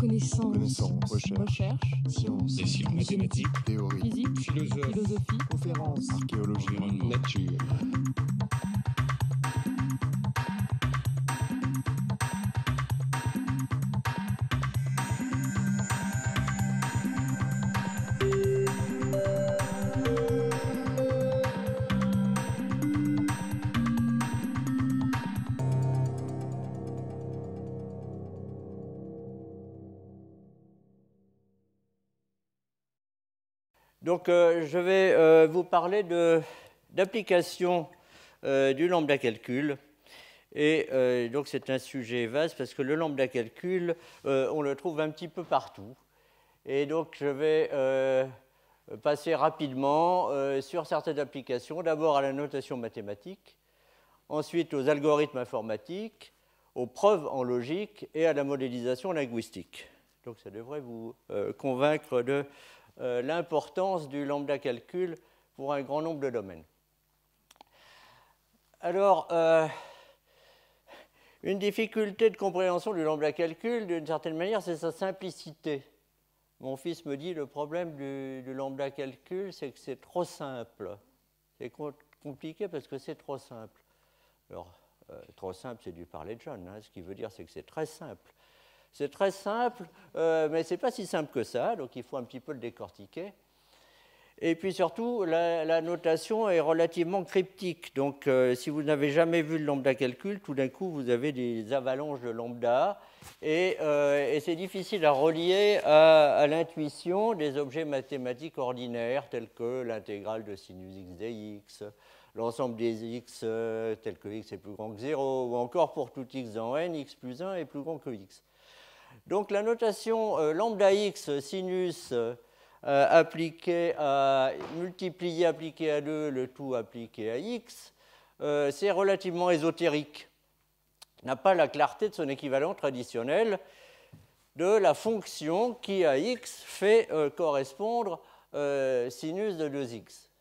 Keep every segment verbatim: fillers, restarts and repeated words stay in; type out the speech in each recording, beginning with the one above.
Connaissance, Connaissance, recherche, recherche, sciences, et sciences, mathématiques, théorie, physique, philosophe, philosophie, conférences, archéologie, environnement, nature. Donc, euh, je vais euh, vous parler d'application euh, du lambda calcul. Et euh, donc, c'est un sujet vaste parce que le lambda calcul, euh, on le trouve un petit peu partout. Et donc, je vais euh, passer rapidement euh, sur certaines applications. D'abord à la notation mathématique, ensuite aux algorithmes informatiques, aux preuves en logique et à la modélisation linguistique. Donc, ça devrait vous euh, convaincre de Euh, l'importance du lambda calcul pour un grand nombre de domaines. Alors, euh, une difficulté de compréhension du lambda calcul, d'une certaine manière, c'est sa simplicité. Mon fils me dit, le problème du, du lambda calcul, c'est que c'est trop simple. C'est compliqué parce que c'est trop simple. Alors, euh, trop simple, c'est du parler de John, hein, ce qui veut dire c'est que c'est très simple. C'est très simple, euh, mais ce n'est pas si simple que ça, donc il faut un petit peu le décortiquer. Et puis surtout, la, la notation est relativement cryptique. Donc, euh, si vous n'avez jamais vu le lambda calcul, tout d'un coup, vous avez des avalanches de lambda, et, euh, et c'est difficile à relier à, à l'intuition des objets mathématiques ordinaires, tels que l'intégrale de sinus x dx, l'ensemble des x euh, tels que x est plus grand que zéro, ou encore pour tout x dans n, x plus un est plus grand que x. Donc la notation euh, lambda x sinus euh, appliqué à, multiplié appliqué à deux, le tout appliqué à x, euh, c'est relativement ésotérique. N'a pas la clarté de son équivalent traditionnel de la fonction qui à x fait euh, correspondre euh, sinus de deux x.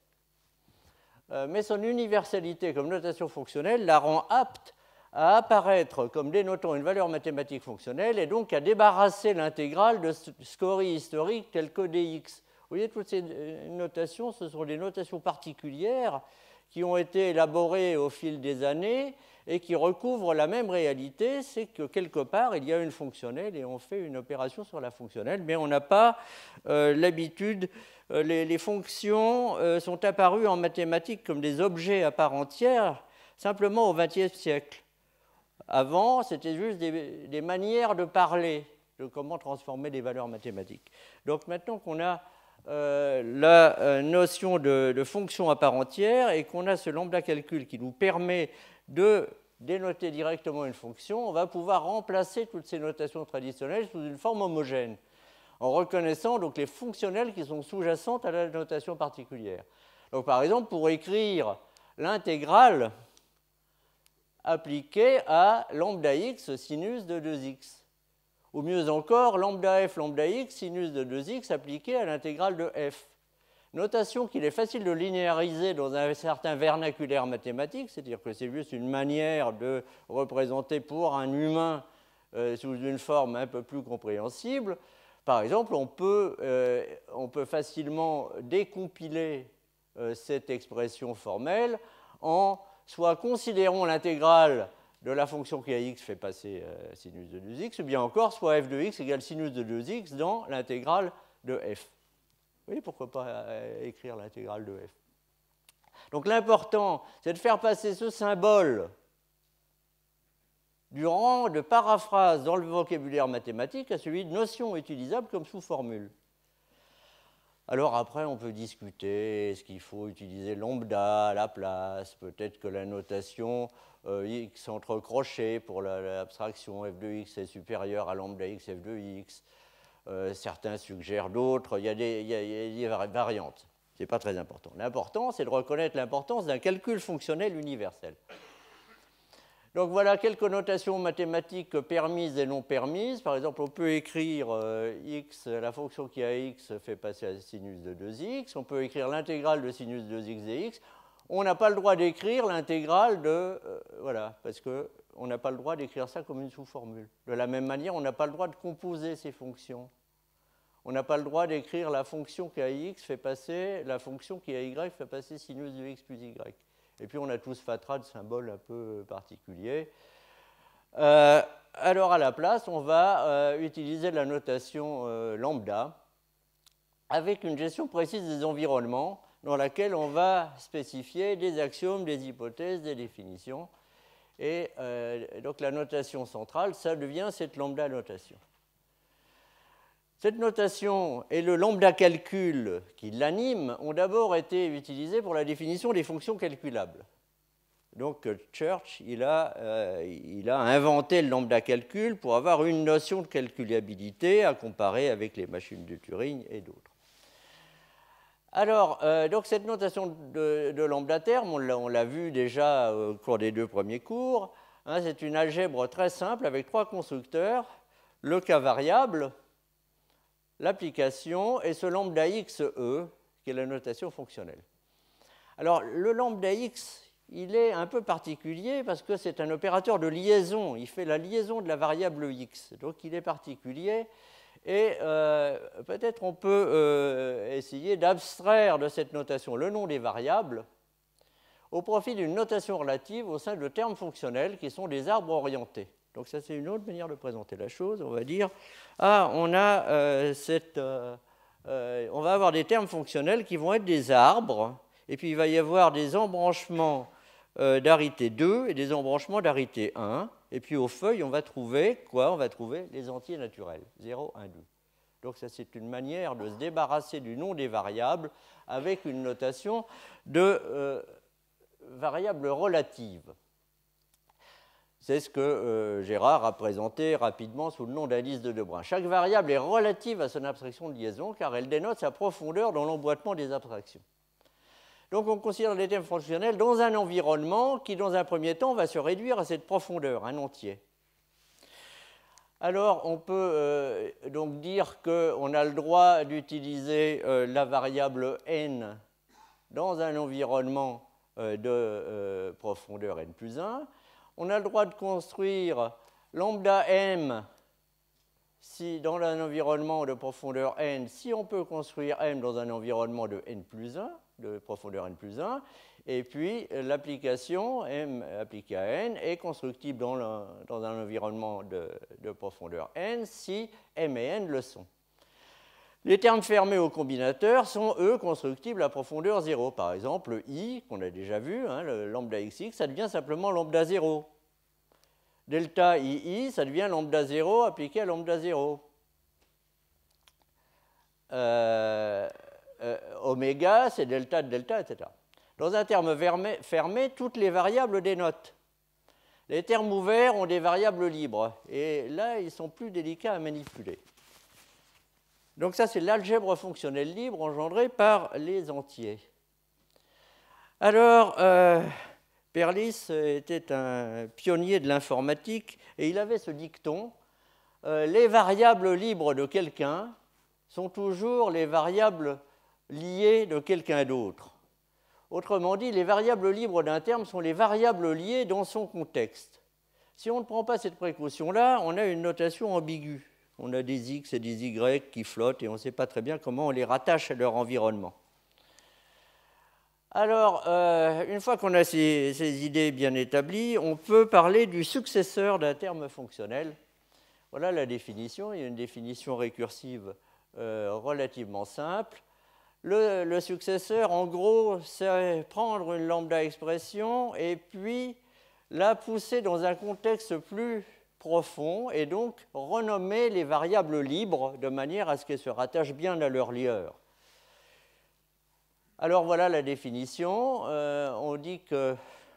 Euh, mais son universalité comme notation fonctionnelle la rend apte à apparaître comme dénotant une valeur mathématique fonctionnelle et donc à débarrasser l'intégrale de scories historiques telles que dx. Vous voyez, toutes ces notations, ce sont des notations particulières qui ont été élaborées au fil des années et qui recouvrent la même réalité, c'est que quelque part, il y a une fonctionnelle et on fait une opération sur la fonctionnelle, mais on n'a pas euh, l'habitude, euh, les, les fonctions euh, sont apparues en mathématiques comme des objets à part entière simplement au vingtième siècle. Avant, c'était juste des, des manières de parler, de comment transformer des valeurs mathématiques. Donc maintenant qu'on a euh, la euh, notion de, de fonction à part entière et qu'on a ce lambda calcul qui nous permet de dénoter directement une fonction, on va pouvoir remplacer toutes ces notations traditionnelles sous une forme homogène, en reconnaissant donc les fonctionnelles qui sont sous-jacentes à la notation particulière. Donc par exemple, pour écrire l'intégrale appliqué à lambda x sinus de deux x. Ou mieux encore, lambda f lambda x sinus de deux x appliqué à l'intégrale de f. Notation qu'il est facile de linéariser dans un certain vernaculaire mathématique, c'est-à-dire que c'est juste une manière de représenter pour un humain euh, sous une forme un peu plus compréhensible. Par exemple, on peut, euh, on peut facilement décompiler euh, cette expression formelle en soit considérons l'intégrale de la fonction qui à x fait passer euh, sinus de deux x, ou bien encore soit f de x égale sinus de deux x dans l'intégrale de f. Vous voyez, pourquoi pas euh, écrire l'intégrale de f. Donc l'important, c'est de faire passer ce symbole du rang de paraphrase dans le vocabulaire mathématique à celui de notion utilisable comme sous-formule. Alors après, on peut discuter, est-ce qu'il faut utiliser lambda à la place, peut-être que la notation euh, x entre crochets pour l'abstraction f de x est supérieure à lambda x f de x. Euh, certains suggèrent d'autres, il y a des, il y a, il y a des variantes. Ce n'est pas très important. L'important, c'est de reconnaître l'importance d'un calcul fonctionnel universel. Donc voilà quelques notations mathématiques permises et non permises. Par exemple, on peut écrire euh, x, la fonction qui a x fait passer à sinus de deux x. On peut écrire l'intégrale de sinus de deux x dx. On n'a pas le droit d'écrire l'intégrale de... Euh, voilà, parce que on n'a pas le droit d'écrire ça comme une sous-formule. De la même manière, on n'a pas le droit de composer ces fonctions. On n'a pas le droit d'écrire la fonction qui à x fait passer, la fonction qui à y fait passer sinus de x plus y. Et puis on a tout ce fatras de symboles un peu particuliers. Euh, alors à la place, on va euh, utiliser la notation euh, lambda avec une gestion précise des environnements dans laquelle on va spécifier des axiomes, des hypothèses, des définitions. Et euh, donc la notation centrale, ça devient cette lambda notation. Cette notation et le lambda calcul qui l'anime ont d'abord été utilisés pour la définition des fonctions calculables. Donc Church, il a, euh, il a inventé le lambda calcul pour avoir une notion de calculabilité à comparer avec les machines de Turing et d'autres. Alors, euh, donc cette notation de, de lambda terme, on l'a vu déjà au cours des deux premiers cours, hein, c'est une algèbre très simple avec trois constructeurs, le cas variable, l'application et ce lambda x e, qui est la notation fonctionnelle. Alors, le lambda x, il est un peu particulier parce que c'est un opérateur de liaison, il fait la liaison de la variable x, donc il est particulier. Et euh, peut-être on peut euh, essayer d'abstraire de cette notation le nom des variables au profit d'une notation relative au sein de termes fonctionnels qui sont des arbres orientés. Donc ça, c'est une autre manière de présenter la chose. On va dire, ah, on, a, euh, cette, euh, euh, on va avoir des termes fonctionnels qui vont être des arbres, et puis il va y avoir des embranchements euh, d'arité deux et des embranchements d'arité un. Et puis aux feuilles, on va trouver quoi? On va trouver les entiers naturels, zéro, un, deux. Donc ça, c'est une manière de se débarrasser du nom des variables avec une notation de euh, variable relative. C'est ce que euh, Gérard a présenté rapidement sous le nom d'indice de Debrun. Chaque variable est relative à son abstraction de liaison car elle dénote sa profondeur dans l'emboîtement des abstractions. Donc on considère les termes fonctionnels dans un environnement qui, dans un premier temps, va se réduire à cette profondeur, un entier. Alors on peut euh, donc dire qu'on a le droit d'utiliser euh, la variable n dans un environnement euh, de euh, profondeur n plus un. On a le droit de construire lambda m si dans un environnement de profondeur n, si on peut construire m dans un environnement de n plus un, de profondeur n plus un, et puis l'application m appliquée à n est constructible dans, le, dans un environnement de, de profondeur n si m et n le sont. Les termes fermés au combinateur sont, eux, constructibles à profondeur zéro. Par exemple, le i, qu'on a déjà vu, hein, le lambda xx, ça devient simplement lambda zéro. Delta ii, ça devient lambda zéro appliqué à lambda zéro. Euh, euh, oméga, c'est delta de delta, et cetera. Dans un terme fermé, toutes les variables dénotent. Les termes ouverts ont des variables libres. Et là, ils sont plus délicats à manipuler. Donc ça, c'est l'algèbre fonctionnelle libre engendrée par les entiers. Alors, euh, Perlis était un pionnier de l'informatique et il avait ce dicton, euh, les variables libres de quelqu'un sont toujours les variables liées de quelqu'un d'autre. Autrement dit, les variables libres d'un terme sont les variables liées dans son contexte. Si on ne prend pas cette précaution-là, on a une notation ambiguë. On a des x et des y qui flottent et on ne sait pas très bien comment on les rattache à leur environnement. Alors, euh, une fois qu'on a ces, ces idées bien établies, on peut parler du successeur d'un terme fonctionnel. Voilà la définition. Il y a une définition récursive euh, relativement simple. Le, le successeur, en gros, c'est prendre une lambda expression et puis la pousser dans un contexte plus profond et donc renommer les variables libres de manière à ce qu'elles se rattachent bien à leur lieur. Alors voilà la définition. Euh, on dit que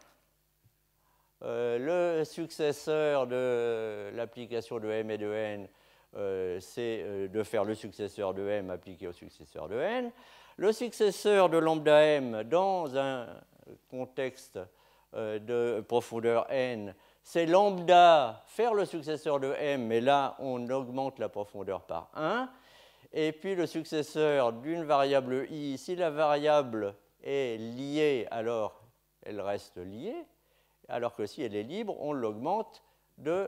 euh, le successeur de l'application de m et de n, euh, c'est euh, de faire le successeur de m appliqué au successeur de n. Le successeur de lambda m dans un contexte euh, de profondeur n, c'est lambda faire le successeur de m, mais là, on augmente la profondeur par un. Et puis le successeur d'une variable i, si la variable est liée, alors elle reste liée. alors que si elle est libre, on l'augmente de,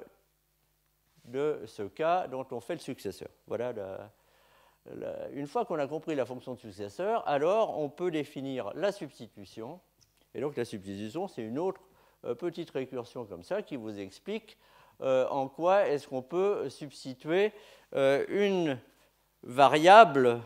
de ce cas dont on fait le successeur. Voilà la, la, une fois qu'on a compris la fonction de successeur, alors on peut définir la substitution. Et donc la substitution, c'est une autre euh, petite récursion comme ça qui vous explique euh, en quoi est-ce qu'on peut substituer euh, une variable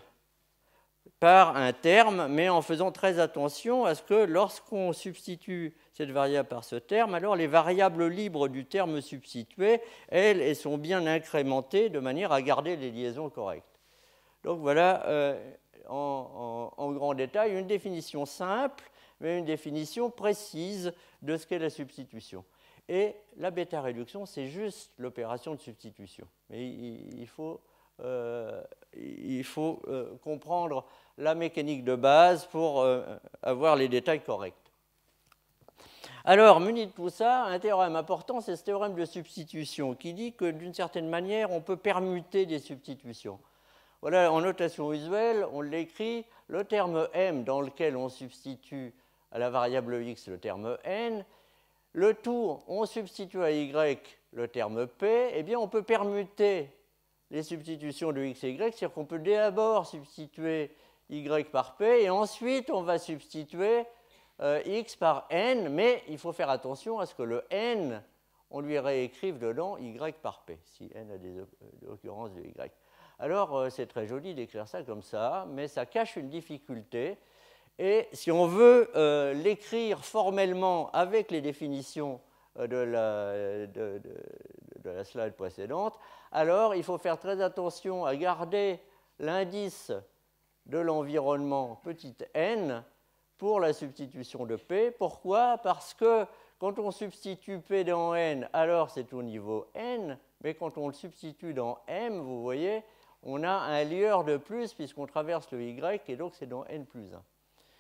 par un terme, mais en faisant très attention à ce que lorsqu'on substitue cette variable par ce terme, alors les variables libres du terme substitué, elles, elles sont bien incrémentées de manière à garder les liaisons correctes. Donc voilà, euh, en, en, en grand détail, une définition simple, mais une définition précise de ce qu'est la substitution. Et la bêta-réduction, c'est juste l'opération de substitution. Mais il, il faut... Euh, il faut euh, comprendre la mécanique de base pour euh, avoir les détails corrects. Alors, muni de tout ça, un théorème important, c'est ce théorème de substitution qui dit que d'une certaine manière, on peut permuter des substitutions. Voilà, en notation usuelle, on l'écrit, le terme m dans lequel on substitue à la variable x le terme n, le tout, on substitue à y le terme p, eh bien on peut permuter les substitutions de x et y, c'est-à-dire qu'on peut d'abord substituer y par p, et ensuite on va substituer euh, x par n, mais il faut faire attention à ce que le n, on lui réécrive dedans y par p, si n a des, des occurrences de y. Alors euh, c'est très joli d'écrire ça comme ça, mais ça cache une difficulté, et si on veut euh, l'écrire formellement avec les définitions de la, de, de, de la slide précédente, alors il faut faire très attention à garder l'indice de l'environnement petit n pour la substitution de p. Pourquoi? Parce que quand on substitue p dans n, alors c'est au niveau n, mais quand on le substitue dans m, vous voyez, on a un lieur de plus puisqu'on traverse le y, et donc c'est dans n plus un.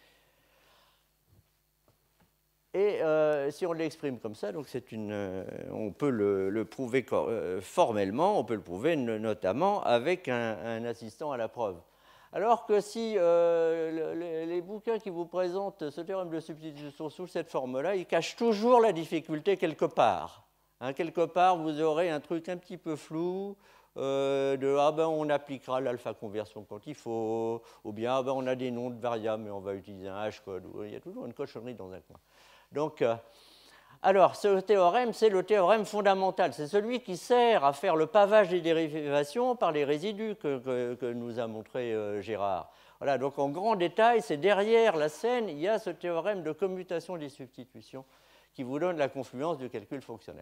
Et euh, si on l'exprime comme ça, donc c'est une, euh, on peut le, le prouver euh, formellement, on peut le prouver notamment avec un, un assistant à la preuve. Alors que si euh, le, les, les bouquins qui vous présentent ce théorème de substitution sous cette forme-là, ils cachent toujours la difficulté quelque part. Hein, quelque part, vous aurez un truc un petit peu flou, euh, de ah ben on appliquera l'alpha conversion quand il faut, ou bien ah ben on a des noms de variables, mais on va utiliser un hashcode. Il y a toujours une cochonnerie dans un coin. Donc, euh, alors, ce théorème, c'est le théorème fondamental. C'est celui qui sert à faire le pavage des dérivations par les résidus que, que, que nous a montré euh, Gérard. Voilà, donc en grand détail, c'est derrière la scène, il y a ce théorème de commutation des substitutions qui vous donne la confluence du calcul fonctionnel.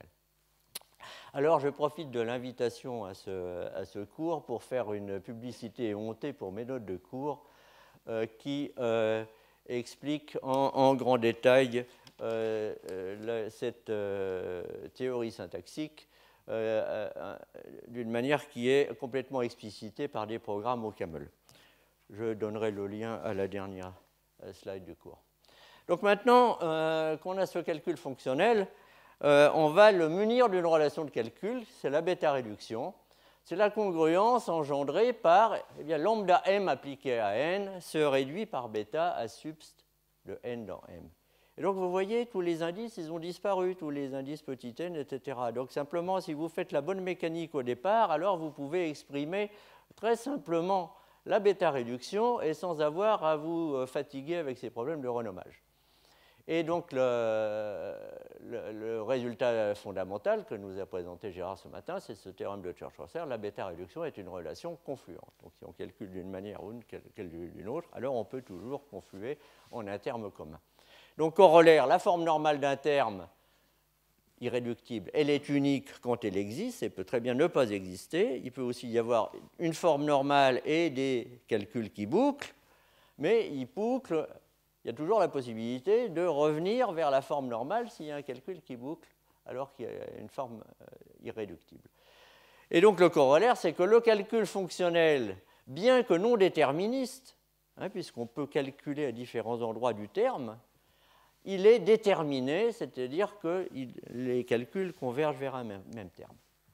Alors, je profite de l'invitation à ce, à ce cours pour faire une publicité éhontée pour mes notes de cours euh, qui euh, explique en, en grand détail Euh, euh, cette euh, théorie syntaxique euh, euh, d'une manière qui est complètement explicitée par des programmes au Camel. Je donnerai le lien à la dernière slide du cours. Donc maintenant euh, qu'on a ce calcul fonctionnel, euh, on va le munir d'une relation de calcul, c'est la bêta-réduction. C'est la congruence engendrée par eh bien, lambda m appliqué à n se réduit par bêta à subst de n dans m. Et donc, vous voyez, tous les indices, ils ont disparu, tous les indices petit n, et cetera. Donc, simplement, si vous faites la bonne mécanique au départ, alors vous pouvez exprimer très simplement la bêta-réduction et sans avoir à vous fatiguer avec ces problèmes de renommage. Et donc, le, le, le résultat fondamental que nous a présenté Gérard ce matin, c'est ce théorème de Church-Rosser. La bêta-réduction est une relation confluente. Donc, si on calcule d'une manière ou d'une autre, alors on peut toujours confluer en un terme commun. Donc, corollaire, la forme normale d'un terme irréductible, elle est unique quand elle existe, elle peut très bien ne pas exister. Il peut aussi y avoir une forme normale et des calculs qui bouclent, mais ils bouclent, il y a toujours la possibilité de revenir vers la forme normale s'il y a un calcul qui boucle, alors qu'il y a une forme irréductible. Et donc, le corollaire, c'est que le calcul fonctionnel, bien que non déterministe, hein, puisqu'on peut calculer à différents endroits du terme, il est déterminé, c'est-à-dire que il, les calculs convergent vers un même, même terme.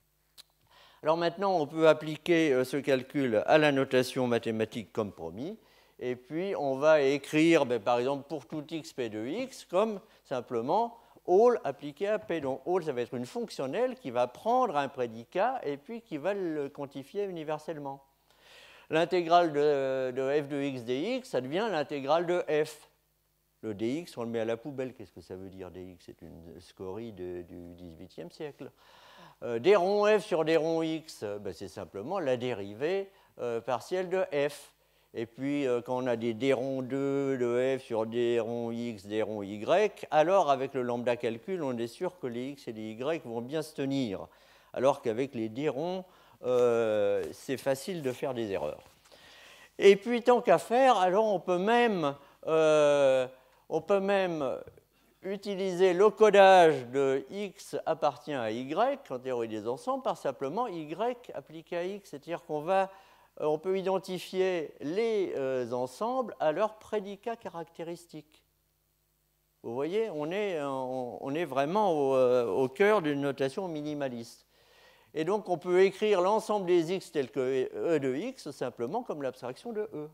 Alors maintenant, on peut appliquer ce calcul à la notation mathématique comme promis, et puis on va écrire, ben, par exemple, pour tout x p de x, comme simplement all appliqué à P. Donc all, ça va être une fonctionnelle qui va prendre un prédicat et puis qui va le quantifier universellement. L'intégrale de, de f de x dx, ça devient l'intégrale de f. Le dx, on le met à la poubelle. Qu'est-ce que ça veut dire, dx? C'est une scorie de, du dix-huitième siècle. Euh, d rond f sur d rond x, ben, c'est simplement la dérivée euh, partielle de f. Et puis, euh, quand on a des d rond deux de f sur d rond x, d rond y, alors avec le lambda calcul, on est sûr que les x et les y vont bien se tenir. Alors qu'avec les d ronds, euh, c'est facile de faire des erreurs. Et puis, tant qu'à faire, alors on peut même... Euh, On peut même utiliser le codage de x appartient à y en théorie des ensembles par simplement y appliqué à x. C'est-à-dire qu'on va, on peut identifier les euh, ensembles à leur prédicat caractéristique. Vous voyez, on est, on, on est vraiment au, au cœur d'une notation minimaliste. Et donc, on peut écrire l'ensemble des x tel que e de x simplement comme l'abstraction de e.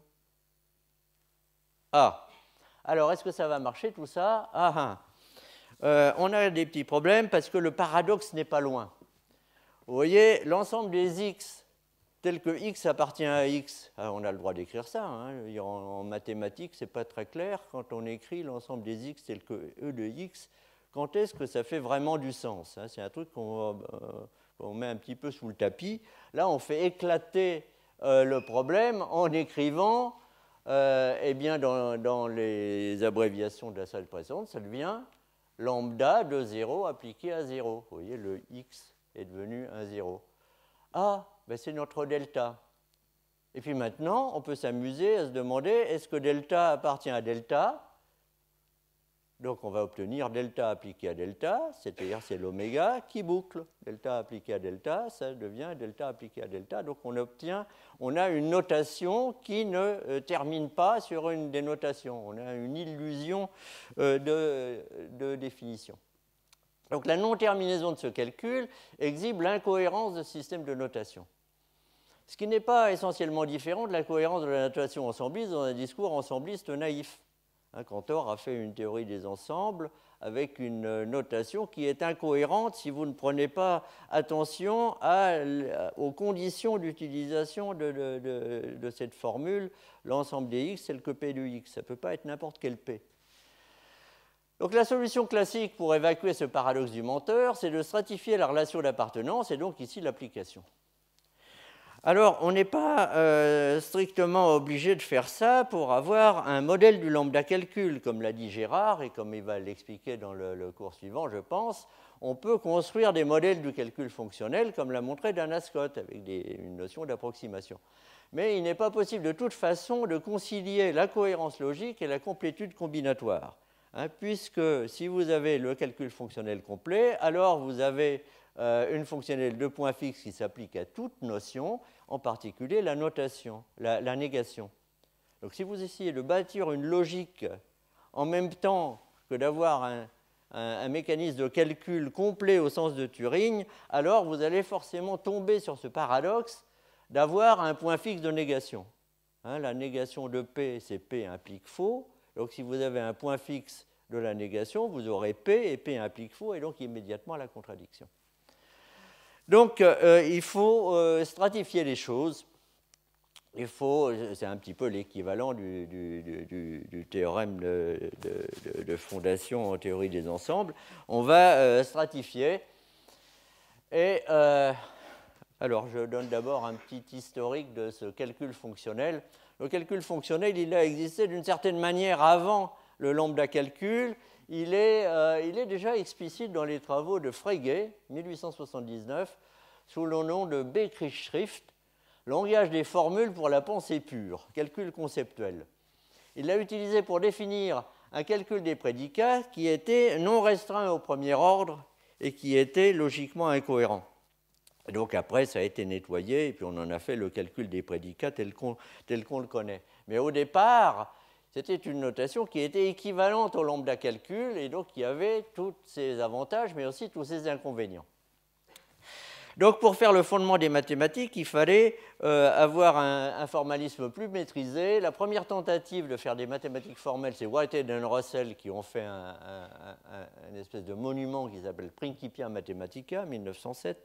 Ah. Alors, est-ce que ça va marcher tout ça? Ah, ah. Euh, on a des petits problèmes parce que le paradoxe n'est pas loin. Vous voyez, l'ensemble des x tel que x appartient à x, ah, on a le droit d'écrire ça. Hein. En, en mathématiques, ce n'est pas très clair. Quand on écrit l'ensemble des x tel que e de x, quand est-ce que ça fait vraiment du sens? Hein. C'est un truc qu'on euh, met un petit peu sous le tapis. Là, on fait éclater euh, le problème en écrivant... Euh, eh bien, dans, dans les abréviations de la salle précédente, ça devient lambda de zéro appliqué à zéro. Vous voyez, le x est devenu un zéro. Ah, ben c'est notre delta. Et puis maintenant, on peut s'amuser à se demander, est-ce que delta appartient à delta? Donc, on va obtenir delta appliqué à delta, c'est-à-dire c'est l'oméga qui boucle. Delta appliqué à delta, ça devient delta appliqué à delta. Donc, on obtient, on a une notation qui ne euh, termine pas sur une dénotation. On a une illusion euh, de, de définition. Donc, la non-terminaison de ce calcul exhibe l'incohérence de ce système de notation. Ce qui n'est pas essentiellement différent de la cohérence de la notation ensembliste dans un discours ensembliste naïf. Cantor a fait une théorie des ensembles avec une notation qui est incohérente si vous ne prenez pas attention à, aux conditions d'utilisation de, de, de, de cette formule. L'ensemble des x, c'est le que P de x. Ça ne peut pas être n'importe quel P. Donc la solution classique pour évacuer ce paradoxe du menteur, c'est de stratifier la relation d'appartenance et donc ici l'application. Alors, on n'est pas euh, strictement obligé de faire ça pour avoir un modèle du lambda calcul, comme l'a dit Gérard, et comme il va l'expliquer dans le, le cours suivant, je pense. On peut construire des modèles du calcul fonctionnel, comme l'a montré Dana Scott, avec des, une notion d'approximation. Mais il n'est pas possible de toute façon de concilier la cohérence logique et la complétude combinatoire. Hein, puisque si vous avez le calcul fonctionnel complet, alors vous avez... Euh, une fonctionnelle de point fixe qui s'applique à toute notion, en particulier la notation, la, la négation. Donc si vous essayez de bâtir une logique en même temps que d'avoir un, un, un mécanisme de calcul complet au sens de Turing, alors vous allez forcément tomber sur ce paradoxe d'avoir un point fixe de négation. Hein, la négation de P, c'est P implique faux. Donc si vous avez un point fixe de la négation, vous aurez P et P implique faux, et donc immédiatement la contradiction. Donc, euh, il faut euh, stratifier les choses. Il faut, c'est un petit peu l'équivalent du, du, du, du théorème de, de, de fondation en théorie des ensembles. On va euh, stratifier. Et euh, alors, je donne d'abord un petit historique de ce calcul fonctionnel. Le calcul fonctionnel, il a existé d'une certaine manière avant le lambda calcul. Il est, euh, il est déjà explicite dans les travaux de Frege, mille huit cent soixante-dix-neuf, sous le nom de Bekrichschrift, langage des formules pour la pensée pure, calcul conceptuel. Il l'a utilisé pour définir un calcul des prédicats qui était non restreint au premier ordre et qui était logiquement incohérent. Et donc après, ça a été nettoyé et puis on en a fait le calcul des prédicats tel qu'on, tel qu'on le connaît. Mais au départ, c'était une notation qui était équivalente au lambda calcul et donc qui avait tous ses avantages, mais aussi tous ses inconvénients. Donc, pour faire le fondement des mathématiques, il fallait euh, avoir un, un formalisme plus maîtrisé. La première tentative de faire des mathématiques formelles, c'est Whitehead et Russell qui ont fait un, un, un, une espèce de monument qui s'appelle Principia Mathematica, mille neuf cent sept.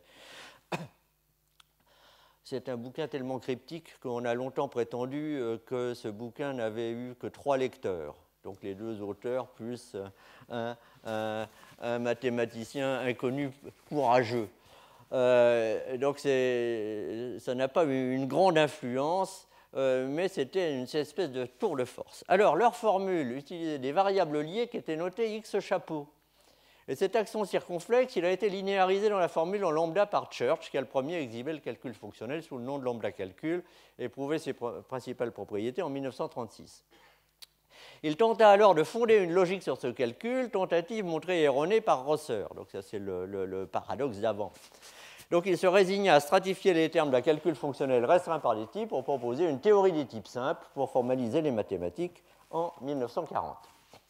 C'est un bouquin tellement cryptique qu'on a longtemps prétendu que ce bouquin n'avait eu que trois lecteurs. Donc les deux auteurs plus un, un, un mathématicien inconnu courageux. Euh, donc ça n'a pas eu une grande influence, euh, mais c'était une espèce de tour de force. Alors, leur formule utilisait des variables liées qui étaient notées x chapeau. Et cet accent circonflexe, il a été linéarisé dans la formule en lambda par Church, qui a le premier exhibé le calcul fonctionnel sous le nom de lambda calcul et prouvé ses principales propriétés en mille neuf cent trente-six. Il tenta alors de fonder une logique sur ce calcul, tentative montrée erronée par Rosser. Donc ça, c'est le, le, le paradoxe d'avant. Donc il se résigna à stratifier les termes d'un calcul fonctionnel restreint par des types pour proposer une théorie des types simples pour formaliser les mathématiques en mille neuf cent quarante.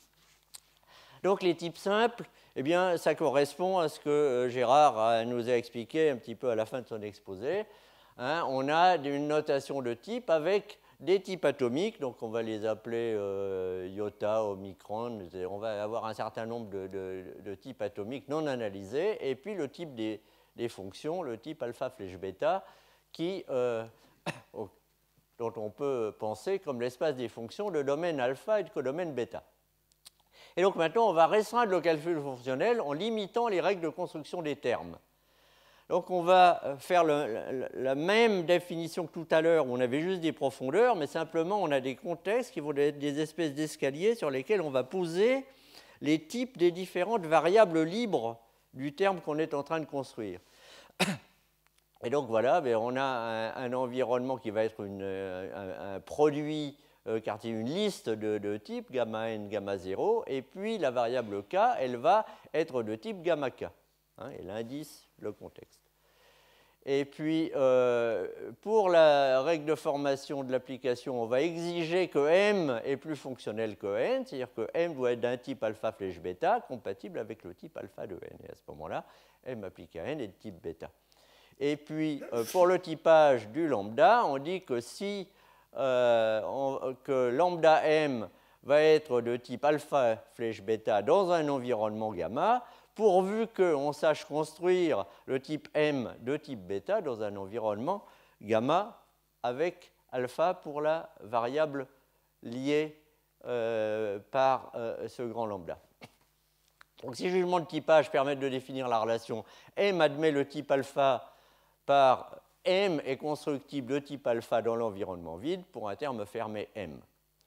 Donc les types simples, eh bien, ça correspond à ce que Gérard nous a expliqué un petit peu à la fin de son exposé. Hein, on a une notation de type avec des types atomiques, donc on va les appeler euh, iota, omicron, on va avoir un certain nombre de, de, de types atomiques non analysés, et puis le type des, des fonctions, le type alpha flèche bêta, qui, euh, dont on peut penser comme l'espace des fonctions de domaine alpha et de codomaine bêta. Et donc maintenant, on va restreindre le calcul fonctionnel en limitant les règles de construction des termes. Donc on va faire le, la, la même définition que tout à l'heure où on avait juste des profondeurs, mais simplement on a des contextes qui vont être des espèces d'escaliers sur lesquels on va poser les types des différentes variables libres du terme qu'on est en train de construire. Et donc voilà, on a un, un environnement qui va être une, un, un produit euh, car il y a une liste de, de types, gamma n, gamma zéro, et puis la variable k, elle va être de type gamma k. Hein, et l'indice, le contexte. Et puis, euh, pour la règle de formation de l'application, on va exiger que M est plus fonctionnel que N, c'est-à-dire que M doit être d'un type alpha flèche bêta, compatible avec le type alpha de N. Et à ce moment-là, M appliqué à N est de type bêta. Et puis, euh, pour le typage du lambda, on dit que si euh, on, que lambda M va être de type alpha flèche bêta dans un environnement gamma, pourvu qu'on sache construire le type M de type bêta dans un environnement gamma avec alpha pour la variable liée euh, par euh, ce grand lambda. Donc, si jugement de typage permet de définir la relation M admet le type alpha par M est constructible de type alpha dans l'environnement vide pour un terme fermé M.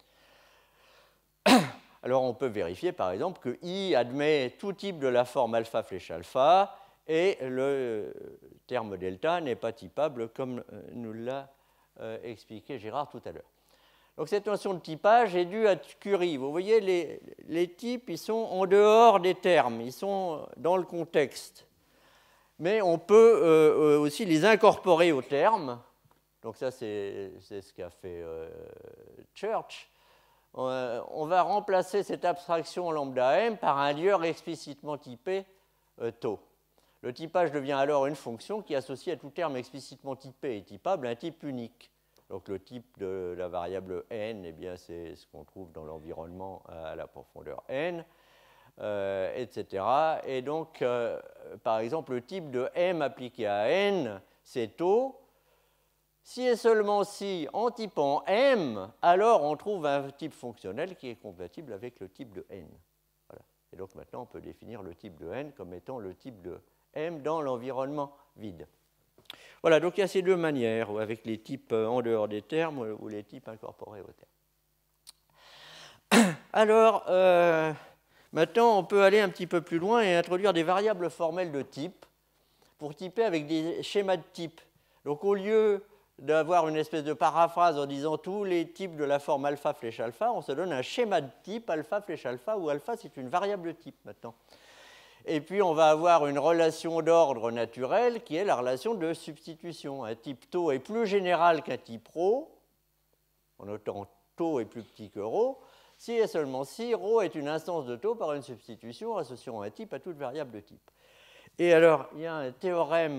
Alors, on peut vérifier, par exemple, que I admet tout type de la forme alpha flèche alpha et le terme delta n'est pas typable, comme nous l'a euh, expliqué Gérard tout à l'heure. Donc, cette notion de typage est due à Curie. Vous voyez, les, les types, ils sont en dehors des termes, ils sont dans le contexte. Mais on peut euh, aussi les incorporer aux termes. Donc, ça, c'est ce qu'a fait euh, Church. On va remplacer cette abstraction lambda m par un lieur explicitement typé euh, tau. Le typage devient alors une fonction qui associe à tout terme explicitement typé et typable un type unique. Donc le type de la variable n, eh bien, c'est ce qu'on trouve dans l'environnement à la profondeur n, euh, et cetera. Et donc, euh, par exemple, le type de m appliqué à n, c'est tau. Si et seulement si, en typant M, alors on trouve un type fonctionnel qui est compatible avec le type de N. Voilà. Et donc maintenant, on peut définir le type de N comme étant le type de M dans l'environnement vide. Voilà, donc il y a ces deux manières, avec les types en dehors des termes ou les types incorporés aux termes. Alors, euh, maintenant, on peut aller un petit peu plus loin et introduire des variables formelles de type pour typer avec des schémas de type. Donc, au lieu d'avoir une espèce de paraphrase en disant tous les types de la forme alpha flèche alpha, on se donne un schéma de type alpha flèche alpha, où alpha, c'est une variable de type maintenant. Et puis, on va avoir une relation d'ordre naturel qui est la relation de substitution. Un type tau est plus général qu'un type ρ, en notant tau est plus petit que ρ, si et seulement si ρ est une instance de tau par une substitution associant un type à toute variable de type. Et alors, il y a un théorème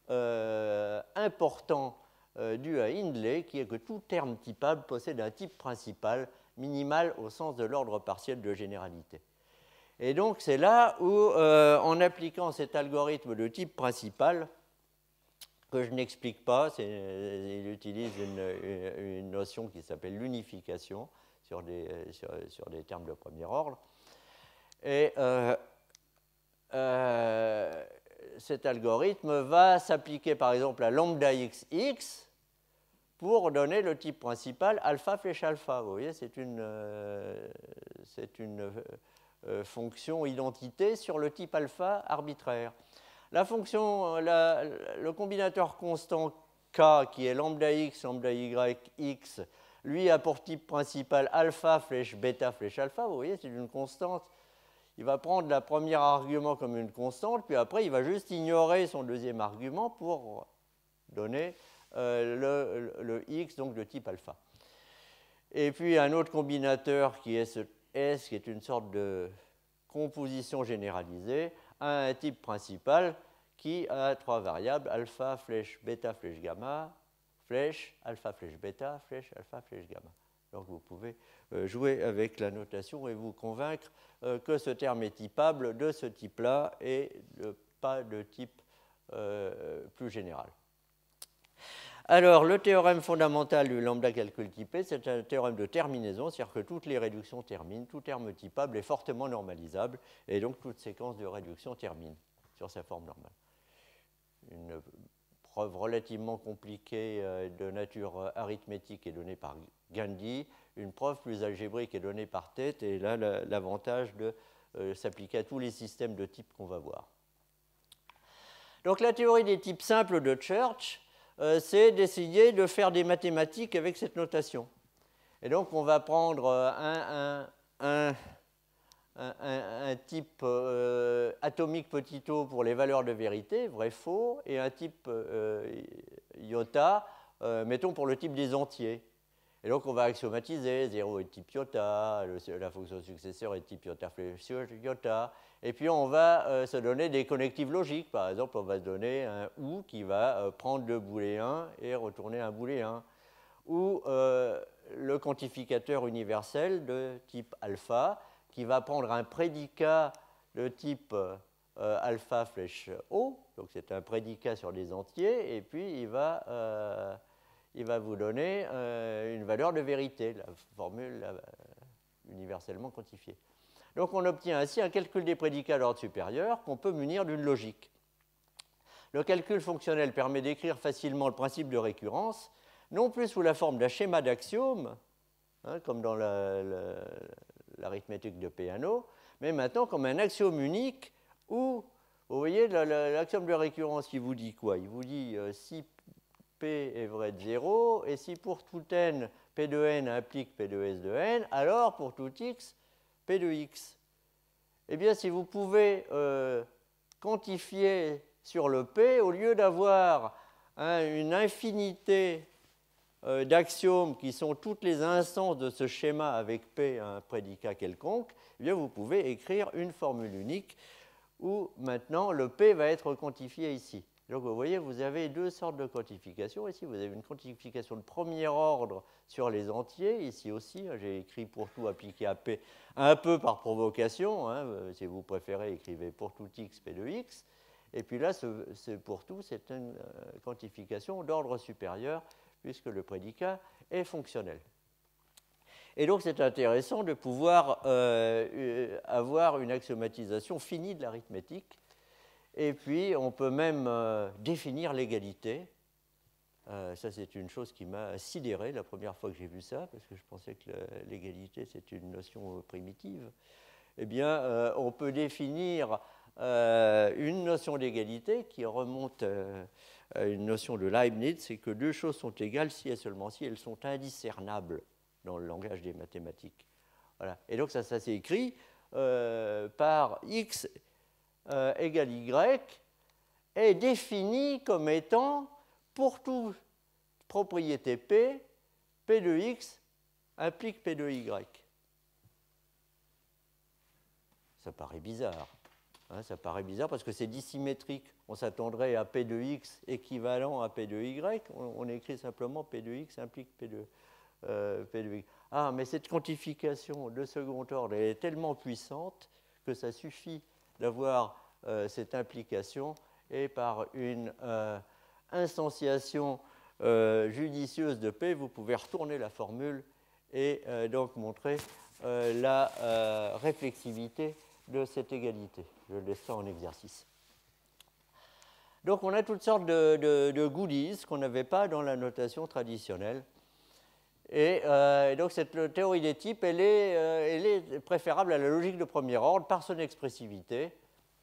euh, important euh, dû à Hindley, qui est que tout terme typable possède un type principal minimal au sens de l'ordre partiel de généralité. Et donc, c'est là où, euh, en appliquant cet algorithme de type principal, que je n'explique pas, il utilise une, une notion qui s'appelle l'unification sur des, sur, sur des termes de premier ordre. Et euh, euh, cet algorithme va s'appliquer, par exemple, à lambda xx pour donner le type principal alpha flèche alpha. Vous voyez, c'est une, euh, c'est une euh, fonction identité sur le type alpha arbitraire. La fonction, la, le combinateur constant k, qui est lambda x, lambda y, x, lui a pour type principal alpha flèche bêta flèche alpha. Vous voyez, c'est une constante. Il va prendre le premier argument comme une constante, puis après, il va juste ignorer son deuxième argument pour donner euh, le, le, le x, donc de type alpha. Et puis, un autre combinateur qui est ce S, qui est une sorte de composition généralisée, a un type principal qui a trois variables, alpha, flèche, bêta, flèche, gamma, flèche, alpha, flèche, bêta, flèche, alpha, flèche, gamma. Donc vous pouvez euh, jouer avec la notation et vous convaincre euh, que ce terme est typable de ce type-là et de, pas de type euh, plus général. Alors, le théorème fondamental du lambda calcul typé, c'est un théorème de terminaison, c'est-à-dire que toutes les réductions terminent, tout terme typable est fortement normalisable, et donc toute séquence de réduction termine sur sa forme normale. Une preuve relativement compliquée de nature arithmétique est donnée par Gandhi, une preuve plus algébrique est donnée par Tate, et là, l'avantage de euh, s'appliquer à tous les systèmes de type qu'on va voir. Donc, la théorie des types simples de Church, Euh, c'est d'essayer de faire des mathématiques avec cette notation. Et donc, on va prendre un, un, un, un, un type euh, atomique petit o pour les valeurs de vérité, vrai, faux, et un type euh, iota, euh, mettons, pour le type des entiers. Et donc, on va axiomatiser, zéro est de type iota, le, la fonction successeur est de type iota flèche iota, et puis on va euh, se donner des connectives logiques. Par exemple, on va se donner un ou qui va euh, prendre le booléen et retourner un booléen, ou euh, le quantificateur universel de type alpha qui va prendre un prédicat de type euh, alpha flèche O, donc c'est un prédicat sur des entiers, et puis il va... Euh, il va vous donner euh, une valeur de vérité, la formule euh, universellement quantifiée. Donc on obtient ainsi un calcul des prédicats d'ordre supérieur qu'on peut munir d'une logique. Le calcul fonctionnel permet d'écrire facilement le principe de récurrence, non plus sous la forme d'un schéma d'axiomes, hein, comme dans l'arithmétique la, la, de Peano, mais maintenant comme un axiome unique où, vous voyez, l'axiome de récurrence, il vous dit quoi? Il vous dit euh, si P est vrai de zéro, et si pour tout n, P de n implique P de S de n, alors pour tout x, P de x. Eh bien, si vous pouvez euh, quantifier sur le P, au lieu d'avoir hein, une infinité euh, d'axiomes qui sont toutes les instances de ce schéma avec P, un prédicat quelconque, eh bien, vous pouvez écrire une formule unique où maintenant le P va être quantifié ici. Donc, vous voyez, vous avez deux sortes de quantification. Ici, vous avez une quantification de premier ordre sur les entiers. Ici aussi, j'ai écrit pour tout appliqué à P, un peu par provocation. Hein, si vous préférez, écrivez pour tout x, P de x. Et puis là, ce, ce pour tout, c'est une quantification d'ordre supérieur, puisque le prédicat est fonctionnel. Et donc, c'est intéressant de pouvoir euh, avoir une axiomatisation finie de l'arithmétique. Et puis, on peut même euh, définir l'égalité. Euh, ça, c'est une chose qui m'a sidéré la première fois que j'ai vu ça, parce que je pensais que l'égalité, c'est une notion euh, primitive. Eh bien, euh, on peut définir euh, une notion d'égalité qui remonte euh, à une notion de Leibniz, c'est que deux choses sont égales si et seulement si elles sont indiscernables dans le langage des mathématiques. Voilà. Et donc, ça, ça s'écrit euh, par x Euh, égale y est défini comme étant, pour toute propriété P, P de x implique P de y. Ça paraît bizarre. Hein, ça paraît bizarre parce que c'est dissymétrique. On s'attendrait à P de X équivalent à P de Y. On, on écrit simplement P de X implique P de, euh, P de Y. Ah, mais cette quantification de second ordre elle est tellement puissante que ça suffit d'avoir euh, cette implication et par une euh, instanciation euh, judicieuse de P, vous pouvez retourner la formule et euh, donc montrer euh, la euh, réflexivité de cette égalité. Je laisse ça en exercice. Donc on a toutes sortes de, de, de goodies qu'on n'avait pas dans la notation traditionnelle. Et, euh, et donc cette théorie des types, elle est, euh, elle est préférable à la logique de premier ordre par son expressivité.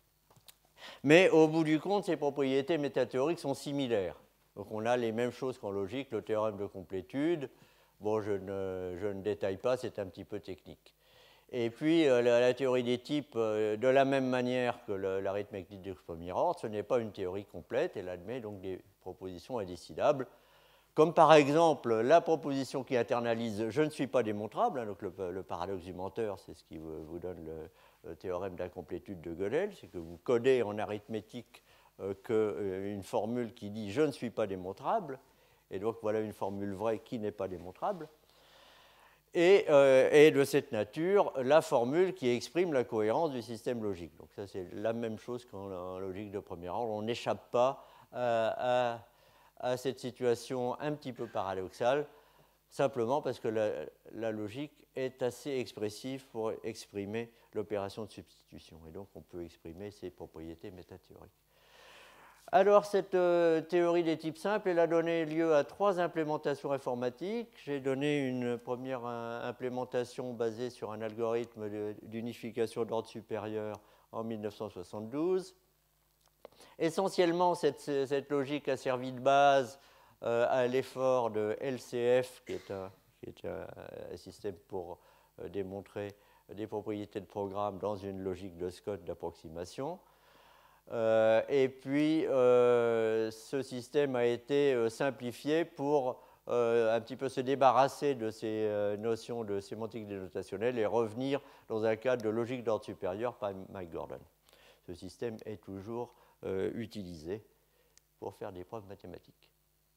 Mais au bout du compte, ces propriétés métathéoriques sont similaires. Donc on a les mêmes choses qu'en logique, le théorème de complétude. Bon, je ne, je ne détaille pas, c'est un petit peu technique. Et puis, euh, la, la théorie des types, euh, de la même manière que l'arithmétique de premier ordre, ce n'est pas une théorie complète, elle admet donc des propositions indécidables, comme par exemple la proposition qui internalise « je ne suis pas démontrable », hein, donc le, le paradoxe du menteur, c'est ce qui vous, vous donne le, le théorème d'incomplétude de Gödel, c'est que vous codez en arithmétique euh, que, euh, une formule qui dit « je ne suis pas démontrable », et donc voilà une formule vraie qui n'est pas démontrable. Et, euh, et de cette nature, la formule qui exprime la cohérence du système logique. Donc ça, c'est la même chose qu'en logique de premier ordre. On n'échappe pas à, à, à cette situation un petit peu paradoxale, simplement parce que la, la logique est assez expressive pour exprimer l'opération de substitution. Et donc, on peut exprimer ses propriétés métathéoriques. Alors, cette euh, théorie des types simples, elle a donné lieu à trois implémentations informatiques. J'ai donné une première euh, implémentation basée sur un algorithme d'unification d'ordre supérieur en mille neuf cent soixante-douze. Essentiellement, cette, cette logique a servi de base euh, à l'effort de L C F, qui est un, qui est un, un système pour euh, démontrer des propriétés de programme dans une logique de Scott d'approximation. Euh, et puis, euh, ce système a été euh, simplifié pour euh, un petit peu se débarrasser de ces euh, notions de sémantique dénotationnelle et revenir dans un cadre de logique d'ordre supérieur par Mike Gordon. Ce système est toujours euh, utilisé pour faire des preuves mathématiques.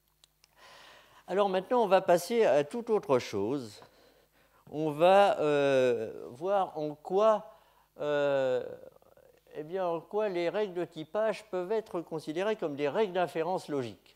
Alors maintenant, on va passer à toute autre chose. On va euh, voir en quoi... Euh, Eh bien, en quoi les règles de typage peuvent être considérées comme des règles d'inférence logique.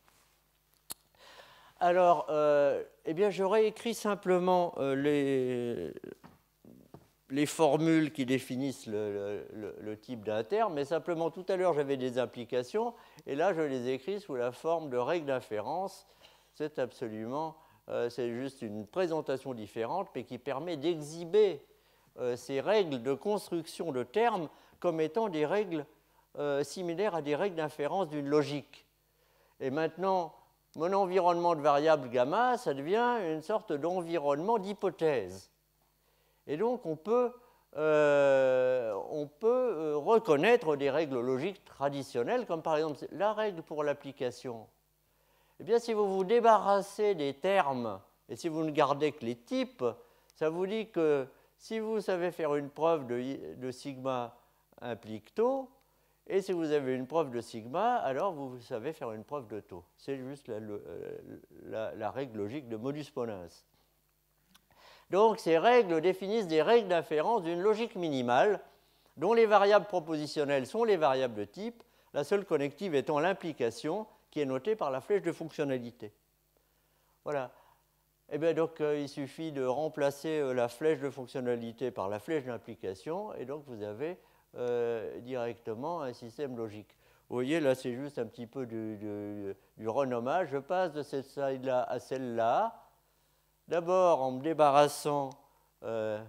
Alors, euh, eh bien, j'aurais écrit simplement euh, les, les formules qui définissent le, le, le type d'un terme, mais simplement tout à l'heure, j'avais des implications, et là, je les écris sous la forme de règles d'inférence. C'est absolument, euh, c'est juste une présentation différente, mais qui permet d'exhiber euh, ces règles de construction de termes comme étant des règles euh, similaires à des règles d'inférence d'une logique. Et maintenant, mon environnement de variable gamma, ça devient une sorte d'environnement d'hypothèse. Et donc, on peut, euh, on peut euh, reconnaître des règles logiques traditionnelles, comme par exemple la règle pour l'application. Eh bien, si vous vous débarrassez des termes et si vous ne gardez que les types, ça vous dit que si vous savez faire une preuve de, de sigma implique taux, et si vous avez une preuve de sigma, alors vous savez faire une preuve de taux. C'est juste la, la, la règle logique de modus ponens. Donc ces règles définissent des règles d'inférence d'une logique minimale dont les variables propositionnelles sont les variables de type, la seule connective étant l'implication qui est notée par la flèche de fonctionnalité. Voilà. Eh bien, donc, euh, il suffit de remplacer euh, la flèche de fonctionnalité par la flèche d'implication, et donc vous avez euh, directement un système logique. Vous voyez, là, c'est juste un petit peu du, du, du renommage. Je passe de cette slide-là à celle-là. D'abord, en me débarrassant, euh,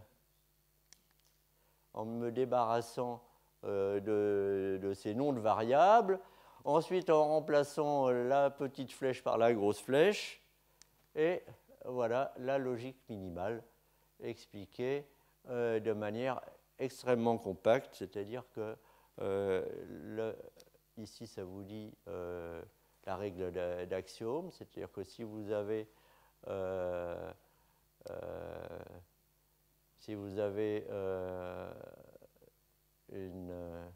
en me débarrassant euh, de, de ces noms de variables. Ensuite, en remplaçant la petite flèche par la grosse flèche. Et voilà la logique minimale expliquée euh, de manière extrêmement compacte, c'est-à-dire que euh, le, ici ça vous dit euh, la règle d'axiome, c'est-à-dire que si vous avez euh, euh, si vous avez euh, une,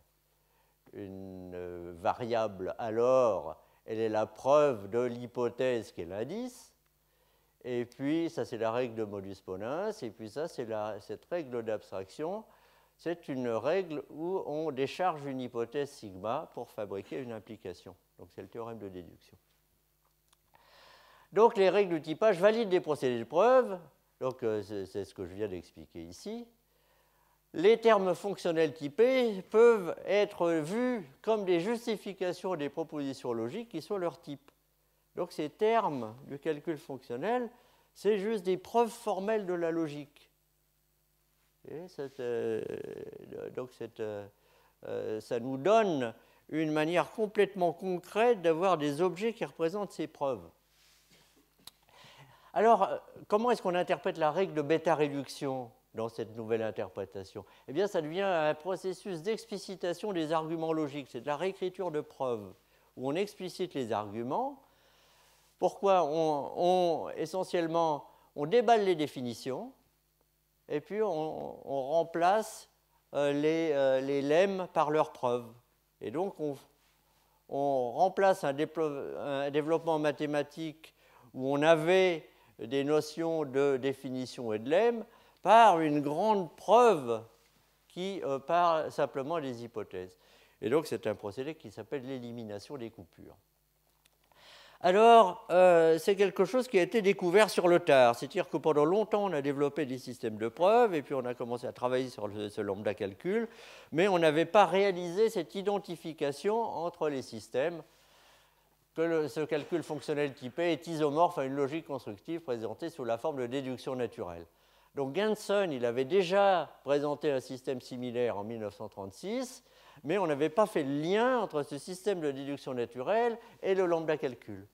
une variable, alors elle est la preuve de l'hypothèse qui est l'indice. Et puis, ça, c'est la règle de modus ponens. Et puis, ça, c'est cette règle d'abstraction. C'est une règle où on décharge une hypothèse sigma pour fabriquer une implication. Donc, c'est le théorème de déduction. Donc, les règles du typage valident des procédés de preuve. Donc, c'est ce que je viens d'expliquer ici. Les termes fonctionnels typés peuvent être vus comme des justifications des propositions logiques qui sont leur type. Donc, ces termes du calcul fonctionnel, c'est juste des preuves formelles de la logique. Et cette, euh, donc, cette, euh, ça nous donne une manière complètement concrète d'avoir des objets qui représentent ces preuves. Alors, comment est-ce qu'on interprète la règle de bêta-réduction dans cette nouvelle interprétation? Eh bien, ça devient un processus d'explicitation des arguments logiques. C'est de la réécriture de preuves, où on explicite les arguments. Pourquoi on, on, essentiellement, on déballe les définitions, et puis on, on remplace euh, les, euh, les lemmes par leurs preuves. Et donc, on, on remplace un, un développement mathématique où on avait des notions de définition et de lemmes par une grande preuve qui euh, parle simplement des hypothèses. Et donc, c'est un procédé qui s'appelle l'élimination des coupures. Alors, euh, c'est quelque chose qui a été découvert sur le tard. C'est-à-dire que pendant longtemps, on a développé des systèmes de preuves, et puis on a commencé à travailler sur le, ce lambda calcul, mais on n'avait pas réalisé cette identification entre les systèmes, que le, ce calcul fonctionnel typé est isomorphe à une logique constructive présentée sous la forme de déduction naturelle. Donc Ganson, il avait déjà présenté un système similaire en mille neuf cent trente-six, mais on n'avait pas fait le lien entre ce système de déduction naturelle et le lambda calcul.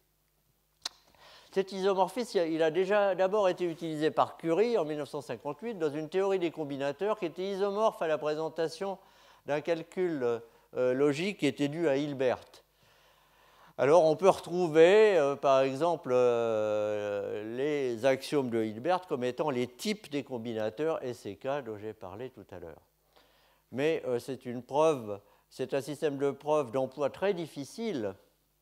Cet isomorphisme, il a déjà d'abord été utilisé par Curie en mille neuf cent cinquante-huit dans une théorie des combinateurs qui était isomorphe à la présentation d'un calcul euh, logique qui était dû à Hilbert. Alors, on peut retrouver, euh, par exemple, euh, les axiomes de Hilbert comme étant les types des combinateurs S C K dont j'ai parlé tout à l'heure. Mais euh, c'est une preuve, c'est un système de preuve d'emploi très difficile.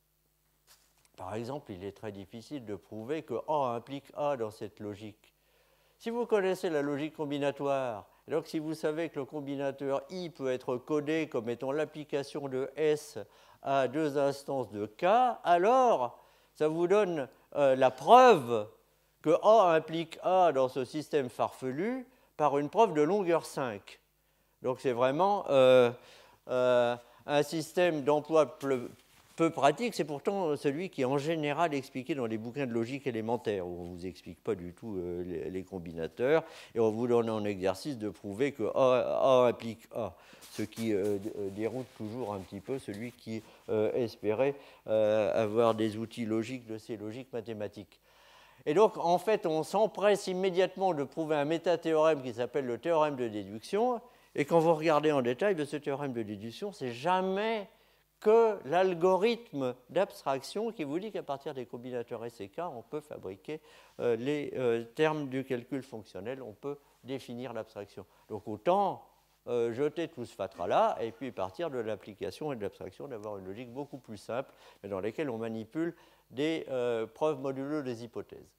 Par exemple, il est très difficile de prouver que A implique A dans cette logique. Si vous connaissez la logique combinatoire, et donc si vous savez que le combinateur I peut être codé comme étant l'application de S à deux instances de K, alors ça vous donne euh, la preuve que A implique A dans ce système farfelu par une preuve de longueur cinq. Donc c'est vraiment euh, euh, un système d'emploi peu pratique, c'est pourtant celui qui est en général expliqué dans les bouquins de logique élémentaire, où on ne vous explique pas du tout euh, les, les combinateurs, et on vous donne en exercice de prouver que A, A implique A, ce qui euh, déroute toujours un petit peu celui qui euh, espérait euh, avoir des outils logiques de ces logiques mathématiques. Et donc, en fait, on s'empresse immédiatement de prouver un métathéorème qui s'appelle le théorème de déduction, et quand vous regardez en détail, de ce théorème de déduction, c'est jamais que l'algorithme d'abstraction qui vous dit qu'à partir des combinateurs S C K, on peut fabriquer euh, les euh, termes du calcul fonctionnel, on peut définir l'abstraction. Donc autant euh, jeter tout ce fatras-là et puis partir de l'application et de l'abstraction, d'avoir une logique beaucoup plus simple, mais dans laquelle on manipule des euh, preuves modulo des hypothèses.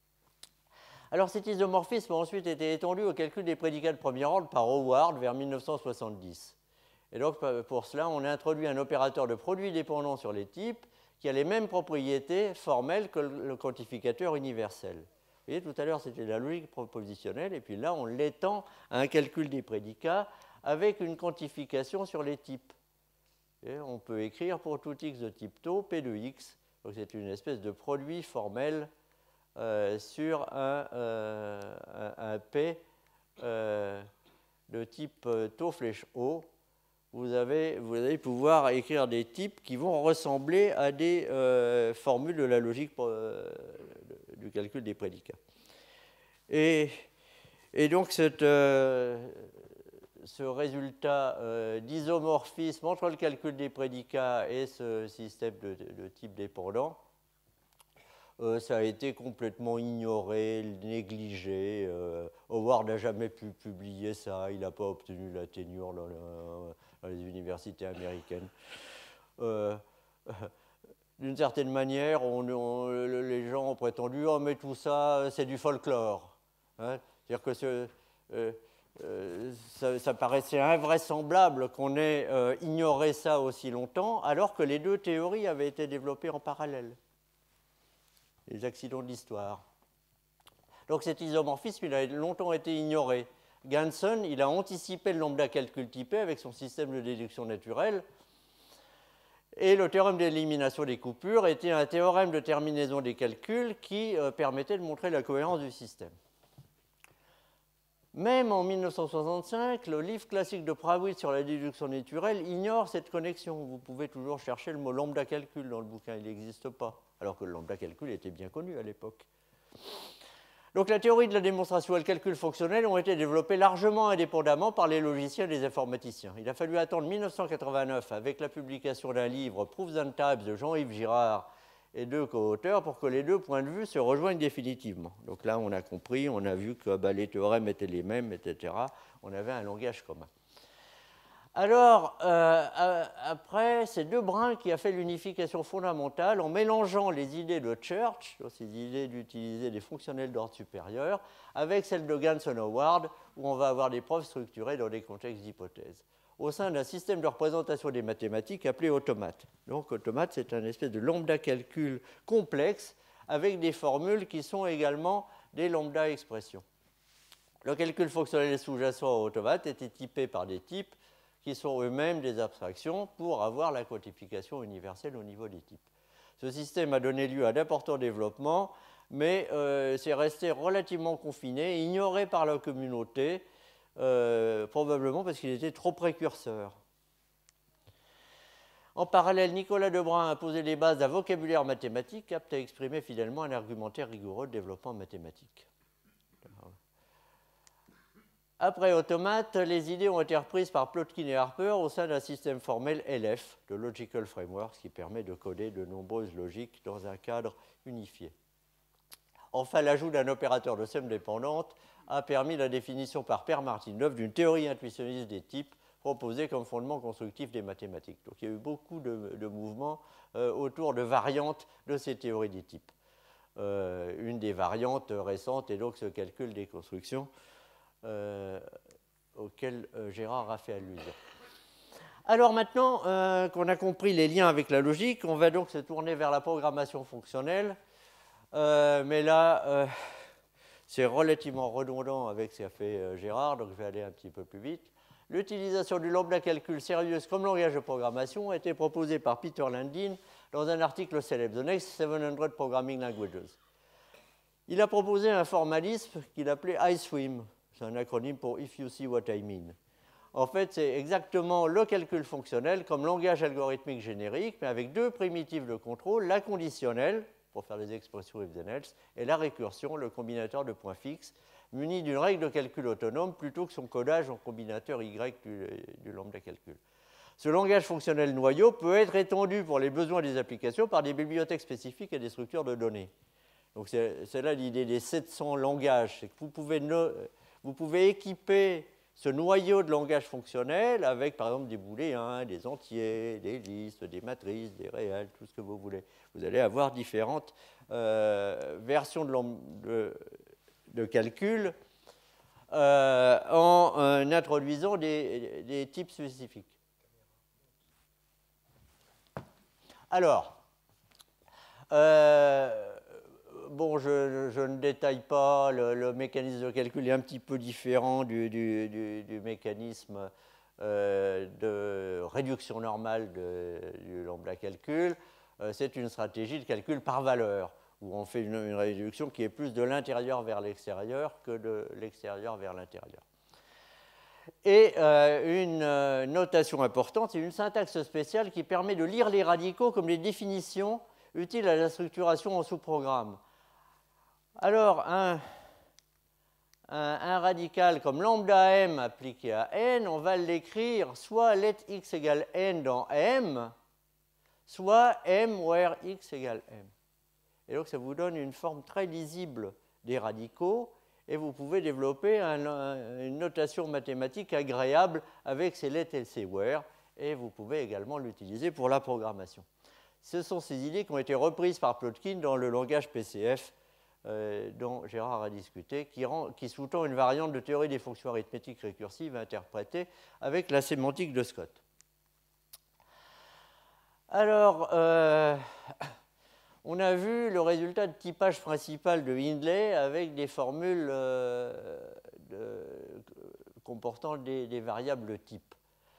Alors cet isomorphisme a ensuite été étendu au calcul des prédicats de premier ordre par Howard vers mille neuf cent soixante-dix. Et donc, pour cela, on a introduit un opérateur de produit dépendant sur les types qui a les mêmes propriétés formelles que le quantificateur universel. Vous voyez, tout à l'heure, c'était la logique propositionnelle, et puis là, on l'étend à un calcul des prédicats avec une quantification sur les types. Et on peut écrire pour tout x de type tau, P de x. Donc, c'est une espèce de produit formel euh, sur un, euh, un, un P euh, de type tau flèche O. Vous, avez, vous allez pouvoir écrire des types qui vont ressembler à des euh, formules de la logique euh, du calcul des prédicats. Et, et donc, cette, euh, ce résultat euh, d'isomorphisme entre le calcul des prédicats et ce système de, de type dépendant euh, ça a été complètement ignoré, négligé. Euh, Howard n'a jamais pu publier ça, il n'a pas obtenu la ténure dans, le, dans les universités américaines. Euh, D'une certaine manière, on, on, les gens ont prétendu « Oh, mais tout ça, c'est du folklore hein ». C'est-à-dire que ce, euh, euh, ça, ça paraissait invraisemblable qu'on ait euh, ignoré ça aussi longtemps, alors que les deux théories avaient été développées en parallèle. Les accidents de l'histoire. Donc cet isomorphisme, il a longtemps été ignoré. Ganson, il a anticipé le lambda calcul typé avec son système de déduction naturelle. Et le théorème d'élimination des coupures était un théorème de terminaison des calculs qui euh, permettait de montrer la cohérence du système. Même en mille neuf cent soixante-cinq, le livre classique de Prawitz sur la déduction naturelle ignore cette connexion. Vous pouvez toujours chercher le mot lambda calcul dans le bouquin, il n'existe pas, alors que le lambda calcul était bien connu à l'époque. Donc la théorie de la démonstration et le calcul fonctionnel ont été développés largement indépendamment par les logiciens et les informaticiens. Il a fallu attendre mille neuf cent quatre-vingt-neuf avec la publication d'un livre, Proofs and Types, de Jean-Yves Girard et deux co-auteurs, pour que les deux points de vue se rejoignent définitivement. Donc là, on a compris, on a vu que bah, les théorèmes étaient les mêmes, et cetera. On avait un langage commun. Alors, euh, après, c'est De Bruijn qui a fait l'unification fondamentale en mélangeant les idées de Church, ces idées d'utiliser des fonctionnels d'ordre supérieur, avec celles de Ganson-Howard, où on va avoir des preuves structurées dans des contextes d'hypothèses, au sein d'un système de représentation des mathématiques appelé automate. Donc, automate, c'est un espèce de lambda calcul complexe avec des formules qui sont également des lambda expressions. Le calcul fonctionnel sous-jacent à automate était typé par des types qui sont eux-mêmes des abstractions pour avoir la quantification universelle au niveau des types. Ce système a donné lieu à d'importants développements, mais euh, c'est resté relativement confiné, ignoré par la communauté, euh, probablement parce qu'il était trop précurseur. En parallèle, Nicolas De Bruijn a posé les bases d'un vocabulaire mathématique apte à exprimer fidèlement un argumentaire rigoureux de développement mathématique. Après Automate, les idées ont été reprises par Plotkin et Harper au sein d'un système formel L F, de Logical Framework, qui permet de coder de nombreuses logiques dans un cadre unifié. Enfin, l'ajout d'un opérateur de somme dépendante a permis la définition par Per Martinov d'une théorie intuitionniste des types proposée comme fondement constructif des mathématiques. Donc il y a eu beaucoup de, de mouvements euh, autour de variantes de ces théories des types. Euh, une des variantes récentes est donc ce calcul des constructions Euh, auquel euh, Gérard a fait allusion. Alors maintenant euh, qu'on a compris les liens avec la logique, on va donc se tourner vers la programmation fonctionnelle. Euh, mais là, euh, c'est relativement redondant avec ce qu'a fait euh, Gérard, donc je vais aller un petit peu plus vite. L'utilisation du lambda calcul sérieuse comme langage de programmation a été proposée par Peter Landin dans un article célèbre, The Next seven hundred Programming Languages. Il a proposé un formalisme qu'il appelait I swim. C'est un acronyme pour If you see what I mean. En fait, c'est exactement le calcul fonctionnel comme langage algorithmique générique, mais avec deux primitives de contrôle, la conditionnelle, pour faire les expressions if then else, et la récursion, le combinateur de points fixes, muni d'une règle de calcul autonome plutôt que son codage en combinateur Y du, du lambda calcul. Ce langage fonctionnel noyau peut être étendu pour les besoins des applications par des bibliothèques spécifiques et des structures de données. Donc c'est là l'idée des sept cents langages, c'est que vous pouvez... No Vous pouvez équiper ce noyau de langage fonctionnel avec, par exemple, des booléens, des entiers, des listes, des matrices, des réels, tout ce que vous voulez. Vous allez avoir différentes euh, versions de, de, de calcul euh, en euh, introduisant des, des types spécifiques. Alors, euh, bon, je, je ne détaille pas, le, le mécanisme de calcul est un petit peu différent du, du, du, du mécanisme euh, de réduction normale de, du lambda calcul. Euh, c'est une stratégie de calcul par valeur, où on fait une, une réduction qui est plus de l'intérieur vers l'extérieur que de l'extérieur vers l'intérieur. Et euh, une euh, notation importante, c'est une syntaxe spéciale qui permet de lire les radicaux comme les définitions utiles à la structuration en sous-programme. Alors, un, un, un radical comme lambda m appliqué à n, on va l'écrire soit let x égale n dans m, soit m where x égale m. Et donc, ça vous donne une forme très lisible des radicaux, et vous pouvez développer un, un, une notation mathématique agréable avec ces let elsewhere, et vous pouvez également l'utiliser pour la programmation. Ce sont ces idées qui ont été reprises par Plotkin dans le langage P C F, euh, dont Gérard a discuté, qui, qui sous-tend une variante de théorie des fonctions arithmétiques récursives interprétée avec la sémantique de Scott. Alors, euh, on a vu le résultat de typage principal de Hindley avec des formules euh, de, comportant des, des variables types.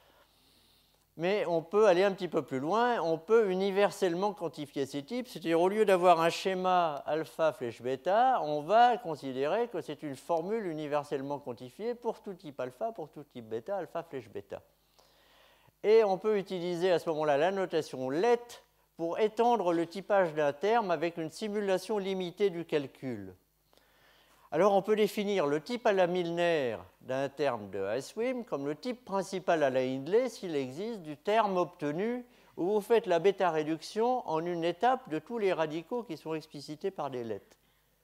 Mais on peut aller un petit peu plus loin, on peut universellement quantifier ces types, c'est-à-dire au lieu d'avoir un schéma alpha flèche bêta, on va considérer que c'est une formule universellement quantifiée pour tout type alpha, pour tout type bêta, alpha flèche bêta. Et on peut utiliser à ce moment-là la notation let pour étendre le typage d'un terme avec une simulation limitée du calcul. Alors, on peut définir le type à la Milner d'un terme de Iceweem comme le type principal à la Hindley s'il existe du terme obtenu où vous faites la bêta-réduction en une étape de tous les radicaux qui sont explicités par des lettres.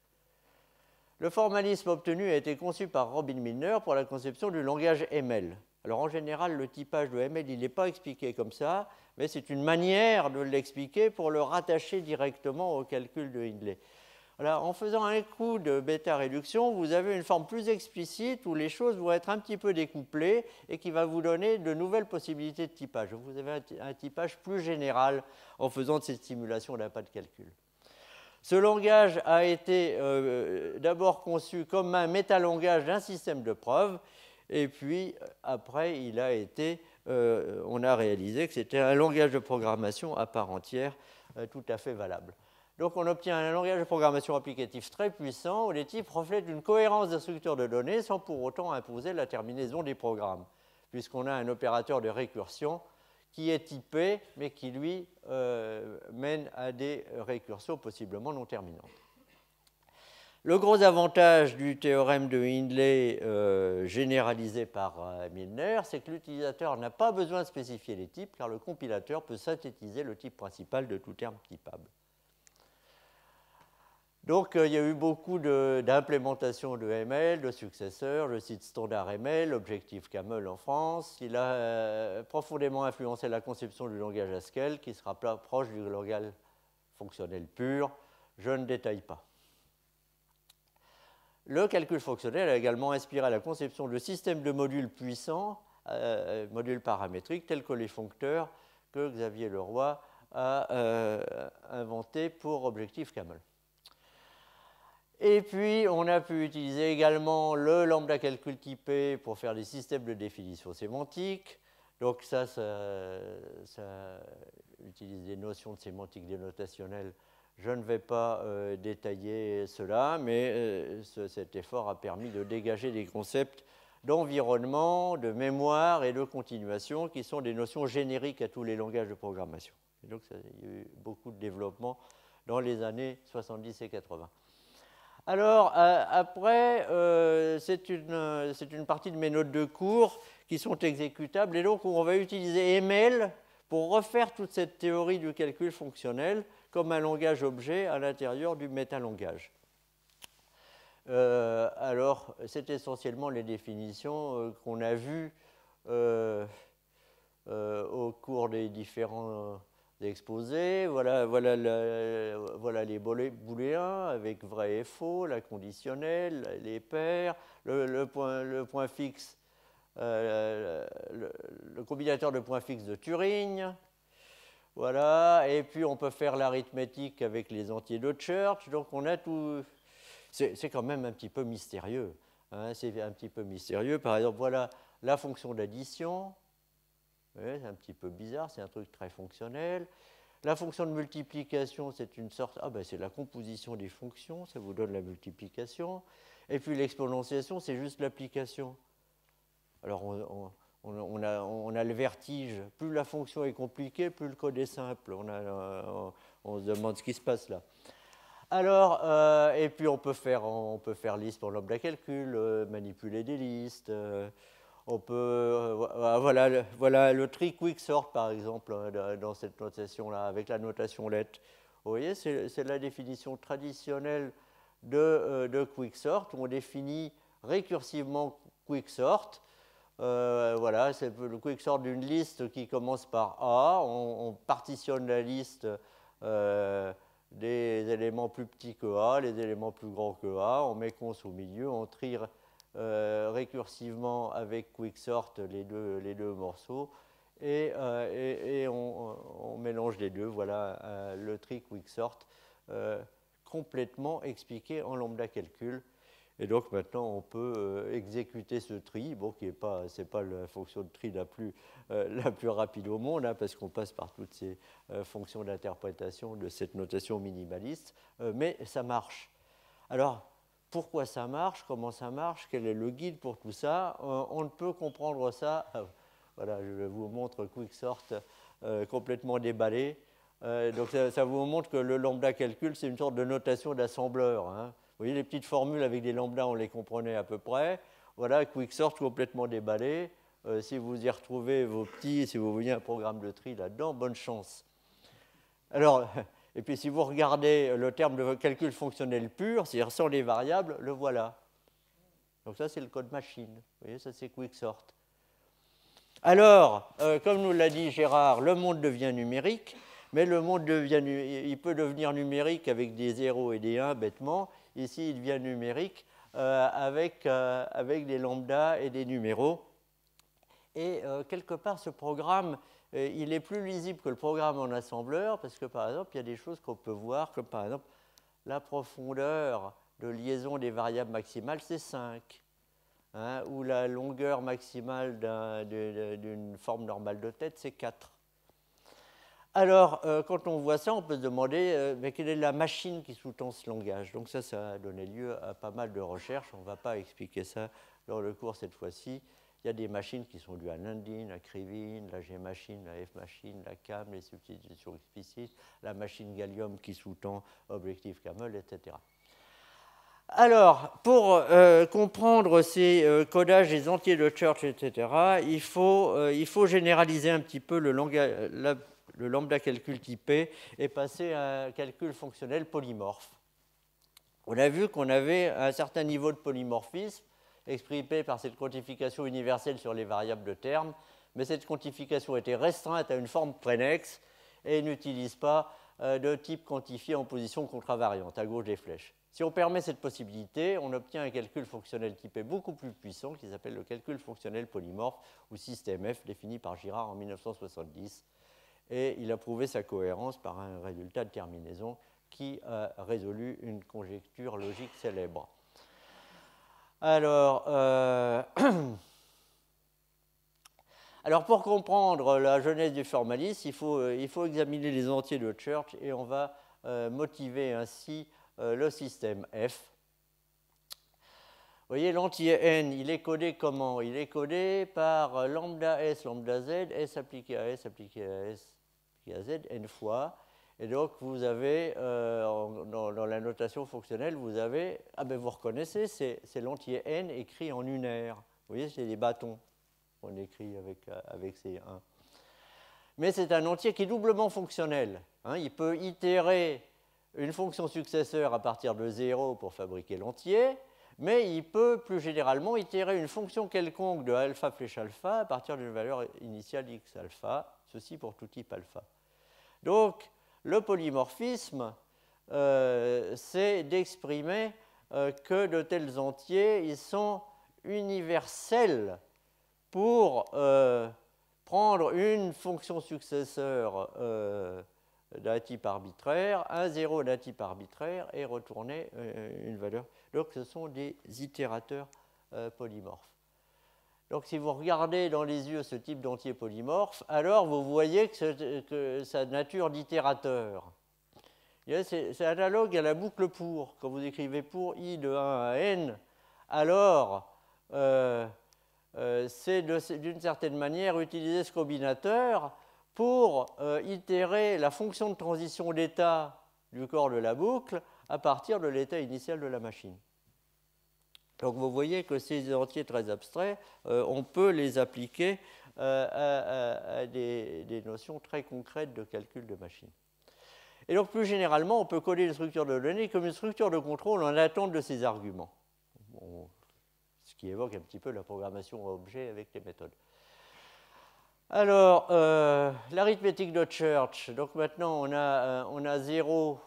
Le formalisme obtenu a été conçu par Robin Milner pour la conception du langage M L. Alors, en général, le typage de M L, il n'est pas expliqué comme ça, mais c'est une manière de l'expliquer pour le rattacher directement au calcul de Hindley. Alors, en faisant un coup de bêta-réduction, vous avez une forme plus explicite où les choses vont être un petit peu découplées et qui va vous donner de nouvelles possibilités de typage. Vous avez un typage plus général en faisant de cette simulation d'un pas de calcul. Ce langage a été euh, d'abord conçu comme un métalangage d'un système de preuves, et puis après, il a été, euh, on a réalisé que c'était un langage de programmation à part entière euh, tout à fait valable. Donc, on obtient un langage de programmation applicatif très puissant où les types reflètent une cohérence de structure de données sans pour autant imposer la terminaison des programmes, puisqu'on a un opérateur de récursion qui est typé, mais qui, lui, euh, mène à des récursions possiblement non terminantes. Le gros avantage du théorème de Hindley euh, généralisé par euh, Milner, c'est que l'utilisateur n'a pas besoin de spécifier les types, car le compilateur peut synthétiser le type principal de tout terme typable. Donc, euh, il y a eu beaucoup d'implémentations de, de M L, de successeurs, le site standard M L, Objective Camel en France. Il a euh, profondément influencé la conception du langage Haskell, qui sera proche du langage fonctionnel pur. Je ne détaille pas. Le calcul fonctionnel a également inspiré la conception de systèmes de modules puissants, euh, modules paramétriques, tels que les foncteurs que Xavier Leroy a euh, inventés pour Objective Camel. Et puis, on a pu utiliser également le lambda calcul typé pour faire des systèmes de définition sémantique. Donc ça, ça, ça utilise des notions de sémantique dénotationnelle. Je ne vais pas euh, détailler cela, mais euh, ce, cet effort a permis de dégager des concepts d'environnement, de mémoire et de continuation qui sont des notions génériques à tous les langages de programmation. Et donc, ça, il y a eu beaucoup de développement dans les années soixante-dix et quatre-vingts. Alors, euh, après, euh, c'est une, c'est une partie de mes notes de cours qui sont exécutables, et donc on va utiliser M L pour refaire toute cette théorie du calcul fonctionnel comme un langage objet à l'intérieur du métalangage. Euh, alors, c'est essentiellement les définitions euh, qu'on a vues euh, euh, au cours des différents euh, exposés. Voilà, voilà, la, voilà les booléens avec vrai et faux, la conditionnelle, les paires, le, le, point, le point fixe, euh, le, le combinateur de points fixes de Turing. Voilà, et puis on peut faire l'arithmétique avec les entiers de Church. Donc on a tout. C'est quand même un petit peu mystérieux. Hein, c'est un petit peu mystérieux. Par exemple, voilà la fonction d'addition. Ouais, c'est un petit peu bizarre, c'est un truc très fonctionnel. La fonction de multiplication, c'est une sorte. Ah ben c'est la composition des fonctions, ça vous donne la multiplication. Et puis l'exponentiation, c'est juste l'application. Alors on. on On a, on a le vertige. Plus la fonction est compliquée, plus le code est simple. On, a, on, on se demande ce qui se passe là. Alors, euh, et puis on peut faire, on peut faire liste pour lambda calcul, euh, manipuler des listes. Euh, on peut, euh, voilà, le, voilà le tri quicksort par exemple dans cette notation-là, avec la notation let. Vous voyez, c'est la définition traditionnelle de, euh, de quicksort, où on définit récursivement quicksort. Euh, voilà, c'est le quicksort d'une liste qui commence par A. On, on partitionne la liste euh, des éléments plus petits que A, les éléments plus grands que A. On met cons au milieu, on trie euh, récursivement avec quicksort les deux, les deux morceaux et, euh, et, et on, on mélange les deux. Voilà euh, le tri quicksort euh, complètement expliqué en lambda calcul. Et donc maintenant, on peut euh, exécuter ce tri, bon, qui n'est pas, c'est pas la fonction de tri la plus, euh, la plus rapide au monde, hein, parce qu'on passe par toutes ces euh, fonctions d'interprétation de cette notation minimaliste, euh, mais ça marche. Alors, pourquoi ça marche? Comment ça marche? Quel est le guide pour tout ça? euh, On ne peut comprendre ça. Euh, voilà, je vous montre quicksort euh, complètement déballé. Euh, donc ça, ça vous montre que le lambda calcul, c'est une sorte de notation d'assembleur, hein. Vous voyez, les petites formules avec des lambdas, on les comprenait à peu près. Voilà, quicksort complètement déballé. Euh, si vous y retrouvez vos petits, si vous voyez un programme de tri là-dedans, bonne chance. Alors, et puis si vous regardez le terme de calcul fonctionnel pur, c'est-à-dire sans les variables, le voilà. Donc ça, c'est le code machine. Vous voyez, ça, c'est quicksort. Alors, euh, comme nous l'a dit Gérard, le monde devient numérique, mais le monde devient, il peut devenir numérique avec des zéros et des un, bêtement. Ici, il devient numérique euh, avec, euh, avec des lambdas et des numéros. Et euh, quelque part, ce programme, euh, il est plus lisible que le programme en assembleur, parce que, par exemple, il y a des choses qu'on peut voir, comme par exemple, la profondeur de liaison des variables maximales, c'est cinq. Hein, ou la longueur maximale d'une forme normale de tête, c'est quatre. Alors, euh, quand on voit ça, on peut se demander euh, mais quelle est la machine qui sous-tend ce langage. Donc ça, ça a donné lieu à pas mal de recherches. On ne va pas expliquer ça dans le cours cette fois-ci. Il y a des machines qui sont dues à Nundin, la Krivine, la G-machine, la F-machine, la C A M, les substitutions explicites, la machine Gallium qui sous-tend Objective Camel, et cetera. Alors, pour euh, comprendre ces euh, codages des entiers de Church, et cetera, il faut, euh, il faut généraliser un petit peu le, langage, la, le lambda calcul typé et passer à un calcul fonctionnel polymorphe. On a vu qu'on avait un certain niveau de polymorphisme exprimé par cette quantification universelle sur les variables de terme, mais cette quantification était restreinte à une forme prénexe et n'utilise pas euh, de type quantifié en position contravariante, à gauche des flèches. Si on permet cette possibilité, on obtient un calcul fonctionnel typé beaucoup plus puissant qui s'appelle le calcul fonctionnel polymorphe ou système F défini par Girard en mille neuf cent soixante-dix. Et il a prouvé sa cohérence par un résultat de terminaison qui a résolu une conjecture logique célèbre. Alors, euh... Alors pour comprendre la genèse du formalisme, il faut, il faut examiner les entiers de Church et on va euh, motiver ainsi le système F. Vous voyez, l'entier n, il est codé comment? Il est codé par lambda s, lambda z, s appliqué à s, appliqué à s, appliqué à z, n fois. Et donc, vous avez, euh, dans, dans la notation fonctionnelle, vous avez, ah ben vous reconnaissez, c'est l'entier n écrit en unaire. Vous voyez, c'est des bâtons qu'on écrit avec, avec ces un. Mais c'est un entier qui est doublement fonctionnel. Hein, il peut itérer une fonction successeur à partir de zéro pour fabriquer l'entier, mais il peut plus généralement itérer une fonction quelconque de alpha flèche alpha à partir d'une valeur initiale x alpha, ceci pour tout type alpha. Donc, le polymorphisme, euh, c'est d'exprimer euh, que de tels entiers, ils sont universels pour euh, prendre une fonction successeur euh, d'un type arbitraire, un zéro d'un type arbitraire et retourner euh, une valeur. Donc ce sont des itérateurs euh, polymorphes. Donc si vous regardez dans les yeux ce type d'entier polymorphe, alors vous voyez que, ce, que sa nature d'itérateur, c'est analogue à la boucle pour. Quand vous écrivez pour i de un à n, alors euh, euh, c'est d'une certaine manière utiliser ce combinateur pour euh, itérer la fonction de transition d'état du corps de la boucle à partir de l'état initial de la machine. Donc vous voyez que ces entiers très abstraits, euh, on peut les appliquer euh, à, à, à des, des notions très concrètes de calcul de machine. Et donc, plus généralement, on peut coder une structure de données comme une structure de contrôle en attente de ces arguments. Bon, ce qui évoque un petit peu la programmation à objet avec les méthodes. Alors, euh, l'arithmétique de Church. Donc maintenant, on a, euh, on a zéro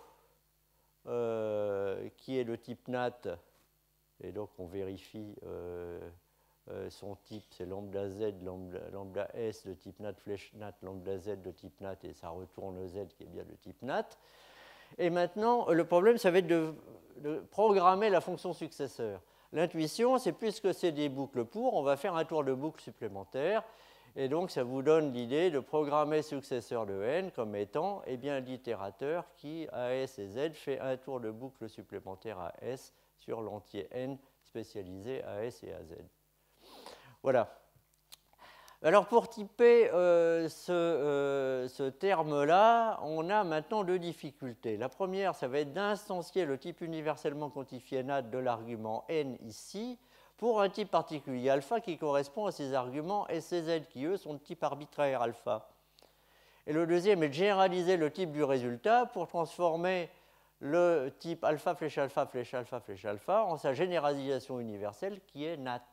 euh, qui est le type Nat. Et donc, on vérifie euh, euh, son type, c'est lambda Z, lambda, lambda S de type Nat, flèche Nat, lambda Z de type Nat, et ça retourne Z qui est bien de type Nat. Et maintenant, le problème, ça va être de, de programmer la fonction successeur. L'intuition, c'est puisque c'est des boucles pour, on va faire un tour de boucle supplémentaire. Et donc, ça vous donne l'idée de programmer successeur de n comme étant eh bien, l'itérateur qui, à S et Z, fait un tour de boucle supplémentaire à S sur l'entier n spécialisé à S et à Z. Voilà. Alors, pour typer euh, ce, euh, ce terme-là, on a maintenant deux difficultés. La première, ça va être d'instancier le type universellement quantifié Nat de l'argument n ici, pour un type particulier alpha qui correspond à ces arguments S et Z qui, eux, sont de type arbitraire alpha. Et le deuxième est de généraliser le type du résultat pour transformer le type alpha flèche alpha flèche alpha flèche alpha en sa généralisation universelle qui est Nat.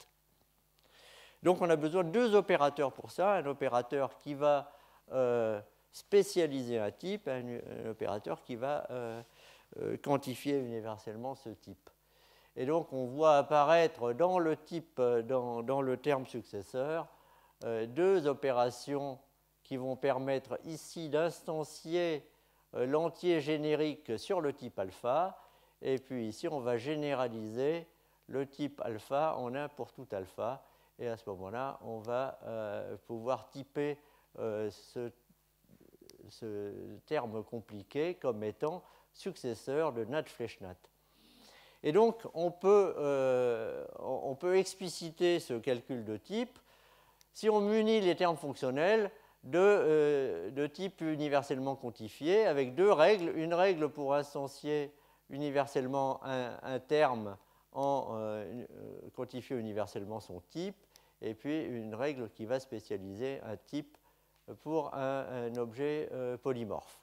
Donc on a besoin de deux opérateurs pour ça, un opérateur qui va euh, spécialiser un type, un, un opérateur qui va euh, euh, quantifier universellement ce type. Et donc, on voit apparaître dans le type, dans, dans le terme successeur, euh, deux opérations qui vont permettre ici d'instancier euh, l'entier générique sur le type alpha. Et puis ici, on va généraliser le type alpha en un pour tout alpha. Et à ce moment-là, on va euh, pouvoir typer euh, ce, ce terme compliqué comme étant successeur de Nat flèche Nat. Et donc, on peut, euh, on peut expliciter ce calcul de type si on munit les termes fonctionnels de, euh, de type universellement quantifié avec deux règles. Une règle pour instancier universellement un, un terme en euh, quantifier universellement son type, et puis une règle qui va spécialiser un type pour un, un objet euh, polymorphe.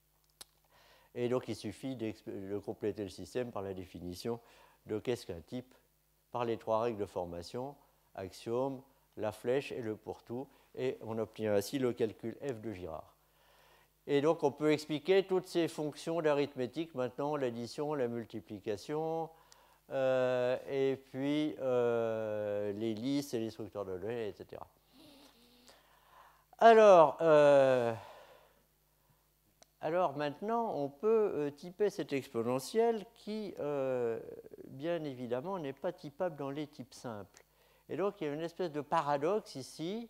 Et donc, il suffit de compléter le système par la définition de qu'est-ce qu'un type par les trois règles de formation, axiome, la flèche et le pourtout, et on obtient ainsi le calcul f de Girard. Et donc, on peut expliquer toutes ces fonctions d'arithmétique maintenant, l'addition, la multiplication, euh, et puis euh, les listes et les structures de données, et cetera. Alors, euh, Alors maintenant, on peut euh, typer cette exponentielle qui, euh, bien évidemment, n'est pas typable dans les types simples. Et donc, il y a une espèce de paradoxe ici,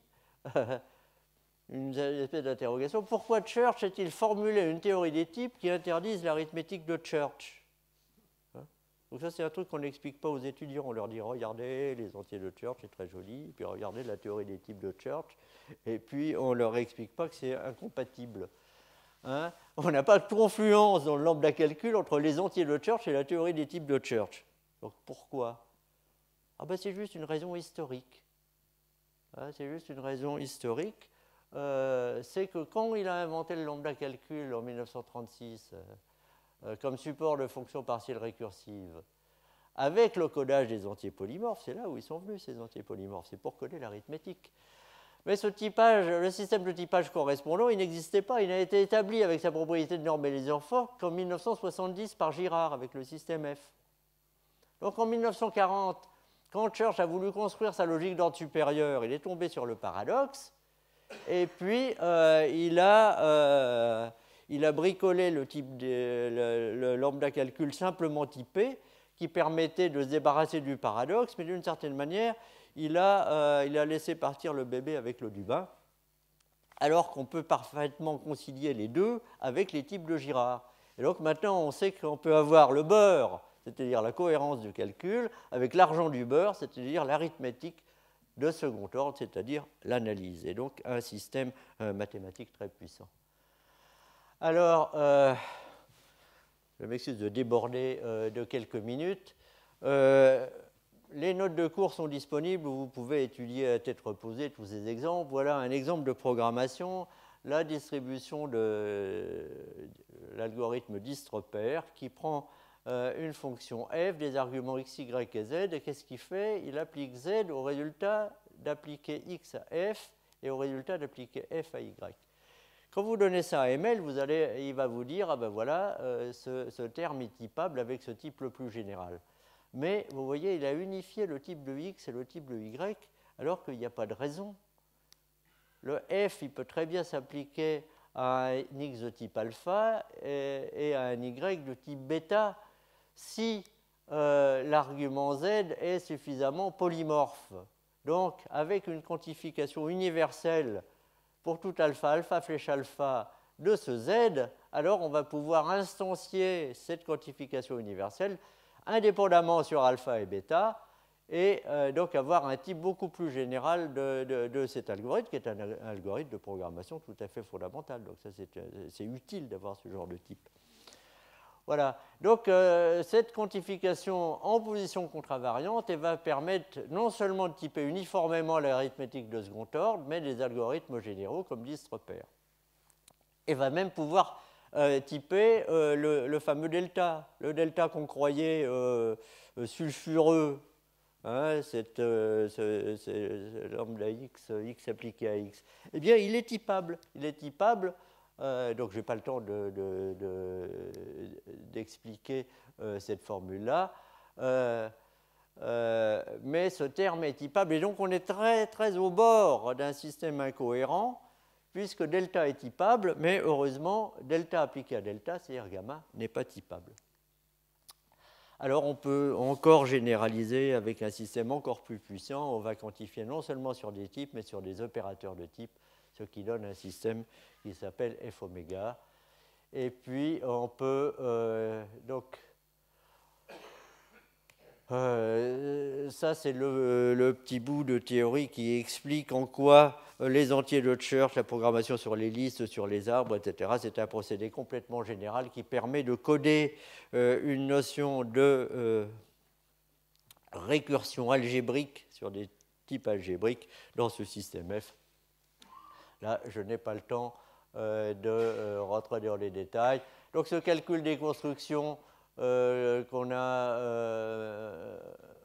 une espèce d'interrogation. Pourquoi Church a-t-il formulé une théorie des types qui interdise l'arithmétique de Church? Hein? Donc ça, c'est un truc qu'on n'explique pas aux étudiants. On leur dit, regardez, les entiers de Church, c'est très joli, puis regardez la théorie des types de Church, et puis on ne leur explique pas que c'est incompatible. Hein? On n'a pas de confluence dans le lambda calcul entre les entiers de Church et la théorie des types de Church. Donc pourquoi? Ah ben, c'est juste une raison historique. Hein, c'est juste une raison historique. Euh, c'est que quand il a inventé le lambda calcul en mille neuf cent trente-six euh, euh, comme support de fonctions partielles récursives, avec le codage des entiers polymorphes, c'est là où ils sont venus ces entiers polymorphes, c'est pour coder l'arithmétique. Mais ce typage, le système de typage correspondant, il n'existait pas. Il a été établi avec sa propriété de normalisation forte qu'en mille neuf cent soixante-dix par Girard avec le système F. Donc en mille neuf cent quarante, quand Church a voulu construire sa logique d'ordre supérieur, il est tombé sur le paradoxe. Et puis euh, il, a, euh, il a bricolé le, type de, le, le lambda calcul simplement typé qui permettait de se débarrasser du paradoxe, mais d'une certaine manière, Il a, euh, il a laissé partir le bébé avec l'eau du bain, alors qu'on peut parfaitement concilier les deux avec les types de Girard. Et donc maintenant, on sait qu'on peut avoir le beurre, c'est-à-dire la cohérence du calcul, avec l'argent du beurre, c'est-à-dire l'arithmétique de second ordre, c'est-à-dire l'analyse. Et donc un système euh, mathématique très puissant. Alors, euh, je m'excuse de déborder euh, de quelques minutes. Euh, Les notes de cours sont disponibles où vous pouvez étudier à tête reposée tous ces exemples. Voilà un exemple de programmation la distribution de l'algorithme Dijkstra qui prend euh, une fonction f, des arguments x, y et z, et qu'est-ce qu'il fait? Il applique z au résultat d'appliquer x à f et au résultat d'appliquer f à y. Quand vous donnez ça à M L, vous allez, il va vous dire, ah ben voilà, euh, ce, ce terme est typable avec ce type le plus général. Mais vous voyez, il a unifié le type de x et le type de y, alors qu'il n'y a pas de raison. Le f, il peut très bien s'appliquer à un x de type alpha et, et à un y de type bêta si euh, l'argument z est suffisamment polymorphe. Donc, avec une quantification universelle pour tout alpha, alpha flèche alpha de ce z, alors on va pouvoir instancier cette quantification universelle indépendamment sur alpha et bêta, et euh, donc avoir un type beaucoup plus général de, de, de cet algorithme, qui est un, un algorithme de programmation tout à fait fondamental. Donc ça, c'est utile d'avoir ce genre de type. Voilà, donc euh, cette quantification en position contravariante elle va permettre non seulement de typer uniformément l'arithmétique de second ordre, mais des algorithmes généraux comme Dijkstra. Et va même pouvoir euh, typer euh, le, le fameux delta, le delta qu'on croyait euh, sulfureux, hein, cette, euh, ce, ce, lambda x, x appliqué à x. Eh bien, il est typable, il est typable. Euh, donc, je n'ai pas le temps d'expliquer de, de, de, euh, cette formule-là. Euh, euh, mais ce terme est typable. Et donc, on est très, très au bord d'un système incohérent, puisque delta est typable, mais heureusement, delta appliqué à delta, c'est-à-dire gamma, n'est pas typable. Alors, on peut encore généraliser avec un système encore plus puissant. On va quantifier non seulement sur des types, mais sur des opérateurs de type, ce qui donne un système qui s'appelle f oméga. Et puis, on peut euh, donc... Euh, ça, c'est le, le petit bout de théorie qui explique en quoi les entiers de Church, la programmation sur les listes, sur les arbres, et cetera, c'est un procédé complètement général qui permet de coder euh, une notion de euh, récursion algébrique sur des types algébriques dans ce système F. Là, je n'ai pas le temps euh, de euh, rentrer dans les détails. Donc, ce calcul des constructions euh, qu'on a euh,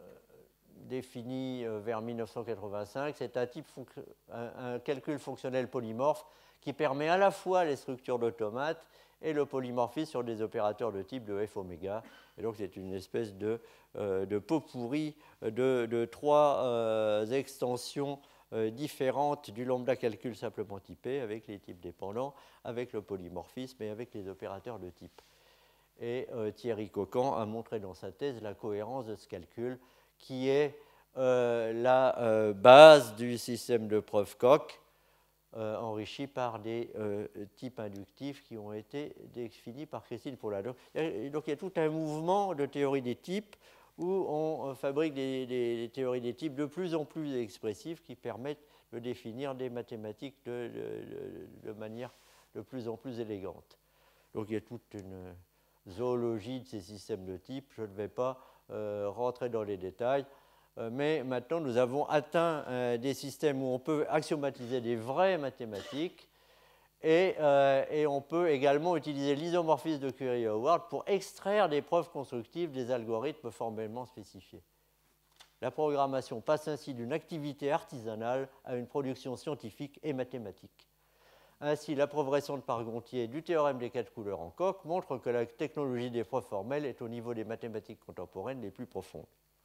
défini euh, vers mille neuf cent quatre-vingt-cinq, c'est un, type un, un calcul fonctionnel polymorphe qui permet à la fois les structures d'automates et le polymorphisme sur des opérateurs de type de f oméga. Et donc, c'est une espèce de, euh, de pot pourri de, de trois euh, extensions euh, différentes du lambda calcul simplement typé, avec les types dépendants, avec le polymorphisme et avec les opérateurs de type. Et euh, Thierry Coquan a montré dans sa thèse la cohérence de ce calcul, qui est euh, la euh, base du système de preuve Coq, Euh, enrichi par des euh, types inductifs qui ont été définis par Christine Paula. Donc, donc il y a tout un mouvement de théorie des types où on fabrique des, des, des théories des types de plus en plus expressives qui permettent de définir des mathématiques de, de, de, de manière de plus en plus élégante. Donc il y a toute une zoologie de ces systèmes de types. Je ne vais pas euh, rentrer dans les détails. Mais maintenant, nous avons atteint euh, des systèmes où on peut axiomatiser des vraies mathématiques et, euh, et on peut également utiliser l'isomorphisme de Curie-Howard pour extraire des preuves constructives des algorithmes formellement spécifiés. La programmation passe ainsi d'une activité artisanale à une production scientifique et mathématique. Ainsi, la preuve récente par Gontier du théorème des quatre couleurs en coq montre que la technologie des preuves formelles est au niveau des mathématiques contemporaines les plus profondes.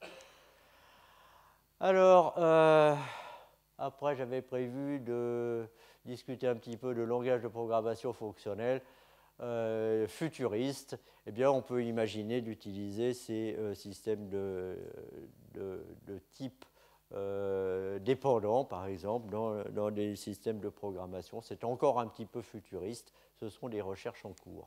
Alors, euh, après, j'avais prévu de discuter un petit peu de langage de programmation fonctionnelle euh, futuriste. Eh bien, on peut imaginer d'utiliser ces euh, systèmes de, de, de type euh, dépendant, par exemple, dans, dans des systèmes de programmation. C'est encore un petit peu futuriste. Ce sont des recherches en cours.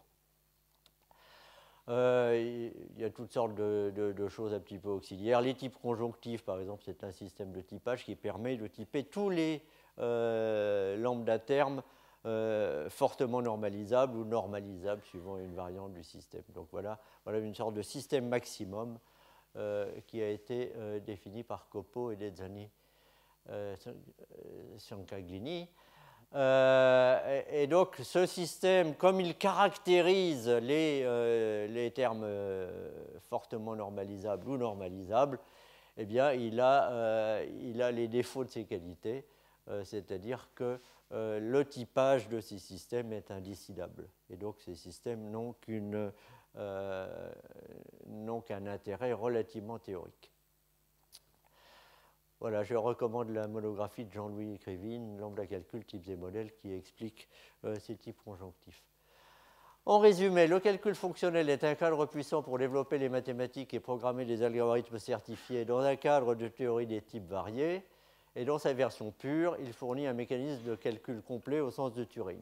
Euh, il y a toutes sortes de, de, de choses un petit peu auxiliaires. Les types conjonctifs, par exemple, c'est un système de typage qui permet de typer tous les euh, lambda termes euh, fortement normalisables ou normalisables suivant une variante du système. Donc voilà, voilà une sorte de système maximum euh, qui a été euh, défini par Copo et Dezzani euh, Ciancaglini. Euh, et, et donc, ce système, comme il caractérise les, euh, les termes euh, fortement normalisables ou normalisables, eh bien, il a, euh, il a les défauts de ces qualités, euh, c'est-à-dire que euh, le typage de ces systèmes est indécidable. Et donc, ces systèmes n'ont qu'une, euh, n'ont qu'un intérêt relativement théorique. Voilà, je recommande la monographie de Jean-Louis Krivine, Lambda calcul, types et modèles, qui explique euh, ces types conjonctifs. En résumé, le calcul fonctionnel est un cadre puissant pour développer les mathématiques et programmer des algorithmes certifiés dans un cadre de théorie des types variés. Et dans sa version pure, il fournit un mécanisme de calcul complet au sens de Turing.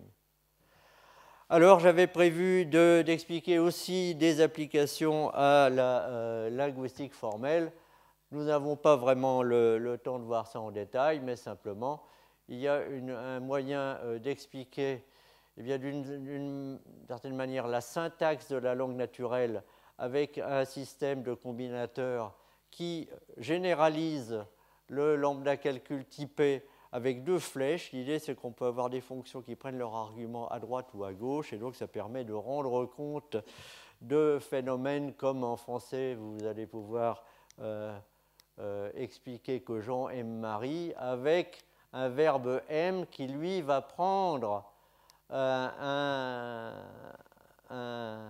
Alors, j'avais prévu de, d'expliquer aussi des applications à la euh, linguistique formelle. Nous n'avons pas vraiment le, le temps de voir ça en détail, mais simplement, il y a une, un moyen euh, d'expliquer, eh bien, d'une certaine manière, la syntaxe de la langue naturelle avec un système de combinateurs qui généralise le lambda calcul typé avec deux flèches. L'idée, c'est qu'on peut avoir des fonctions qui prennent leur argument à droite ou à gauche, et donc ça permet de rendre compte de phénomènes comme en français, vous allez pouvoir euh, euh, expliquer que Jean aime Marie avec un verbe aime qui, lui, va prendre euh, un, un,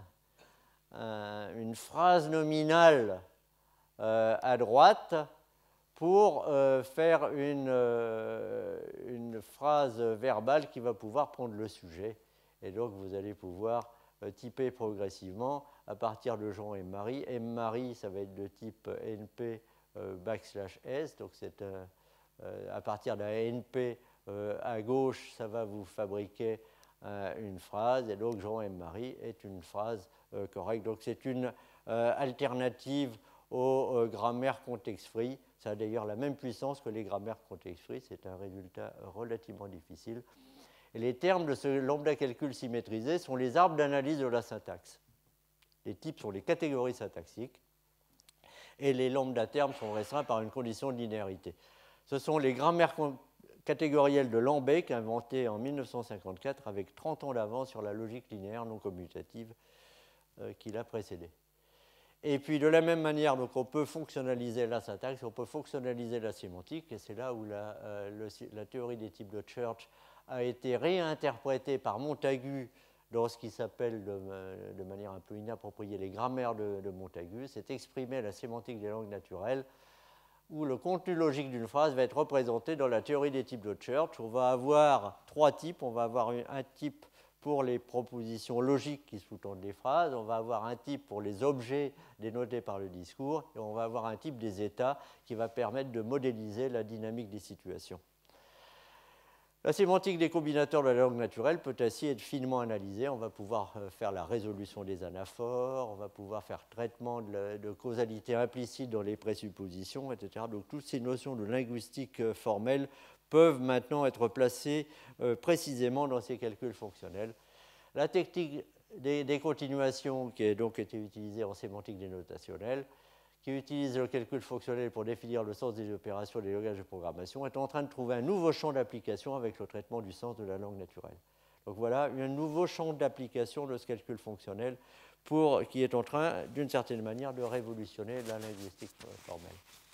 un, une phrase nominale euh, à droite pour euh, faire une, euh, une phrase verbale qui va pouvoir prendre le sujet. Et donc, vous allez pouvoir euh, typer progressivement à partir de Jean et Marie. Et Marie, ça va être de type N P euh, backslash S. Donc, c'est euh, euh, à partir d'un N P euh, à gauche, ça va vous fabriquer euh, une phrase. Et donc, Jean et Marie est une phrase euh, correcte. Donc, c'est une euh, alternative aux euh, grammaires contexte-free. Ça a d'ailleurs la même puissance que les grammaires contexte-free. C'est un résultat relativement difficile. Et les termes de ce lambda calcul symétrisé sont les arbres d'analyse de la syntaxe. Les types sont les catégories syntaxiques. Et les lambda termes sont restreints par une condition de linéarité. Ce sont les grammaires catégorielles de Lambec, inventées en mille neuf cent cinquante-quatre, avec trente ans d'avance sur la logique linéaire non commutative euh, qui l'a précédée. Et puis, de la même manière, donc, on peut fonctionnaliser la syntaxe, on peut fonctionnaliser la sémantique, et c'est là où la, euh, le, la théorie des types de Church a été réinterprétée par Montagu dans ce qui s'appelle de, de manière un peu inappropriée les grammaires de, de Montagu. C'est exprimer la sémantique des langues naturelles, où le contenu logique d'une phrase va être représenté dans la théorie des types de Church. On va avoir trois types. On va avoir un type pour les propositions logiques qui sous-tendent les phrases, on va avoir un type pour les objets dénotés par le discours, et on va avoir un type des états qui va permettre de modéliser la dynamique des situations. La sémantique des combinateurs de la langue naturelle peut ainsi être finement analysée. On va pouvoir faire la résolution des anaphores, on va pouvoir faire traitement de, la, de causalité implicite dans les présuppositions, et cetera. Donc toutes ces notions de linguistique formelle peuvent maintenant être placées euh, précisément dans ces calculs fonctionnels. La technique des, des continuations, qui a donc été utilisée en sémantique dénotationnelle, qui utilise le calcul fonctionnel pour définir le sens des opérations des langages de programmation, est en train de trouver un nouveau champ d'application avec le traitement du sens de la langue naturelle. Donc voilà, un nouveau champ d'application de ce calcul fonctionnel pour, qui est en train, d'une certaine manière, de révolutionner la linguistique formelle.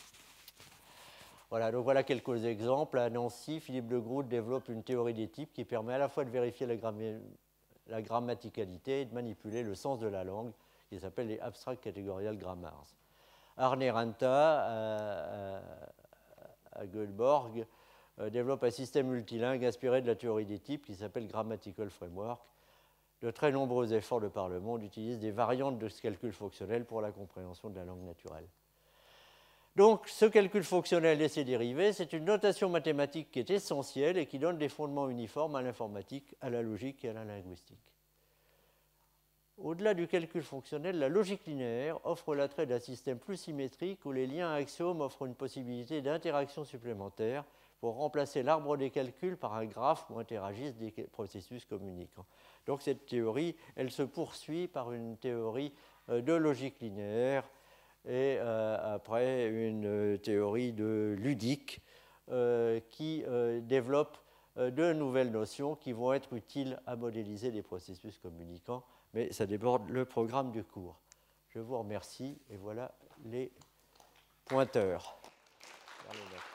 Voilà, donc voilà quelques exemples. À Nancy, Philippe de Groot développe une théorie des types qui permet à la fois de vérifier la, gram la grammaticalité et de manipuler le sens de la langue, qui s'appelle les Abstract Categorial Grammars. Arne Ranta, à, à, à Göteborg, euh, développe un système multilingue inspiré de la théorie des types qui s'appelle Grammatical Framework. De très nombreux efforts de par le monde utilisent des variantes de ce calcul fonctionnel pour la compréhension de la langue naturelle. Donc, ce calcul fonctionnel et ses dérivés, c'est une notation mathématique qui est essentielle et qui donne des fondements uniformes à l'informatique, à la logique et à la linguistique. Au-delà du calcul fonctionnel, la logique linéaire offre l'attrait d'un système plus symétrique où les liens à axiomes offrent une possibilité d'interaction supplémentaire pour remplacer l'arbre des calculs par un graphe où interagissent des processus communicants. Donc cette théorie, elle se poursuit par une théorie de logique linéaire et euh, après une théorie de ludique euh, qui euh, développe euh, de nouvelles notions qui vont être utiles à modéliser les processus communicants, mais ça déborde le programme du cours. Je vous remercie et voilà les pointeurs.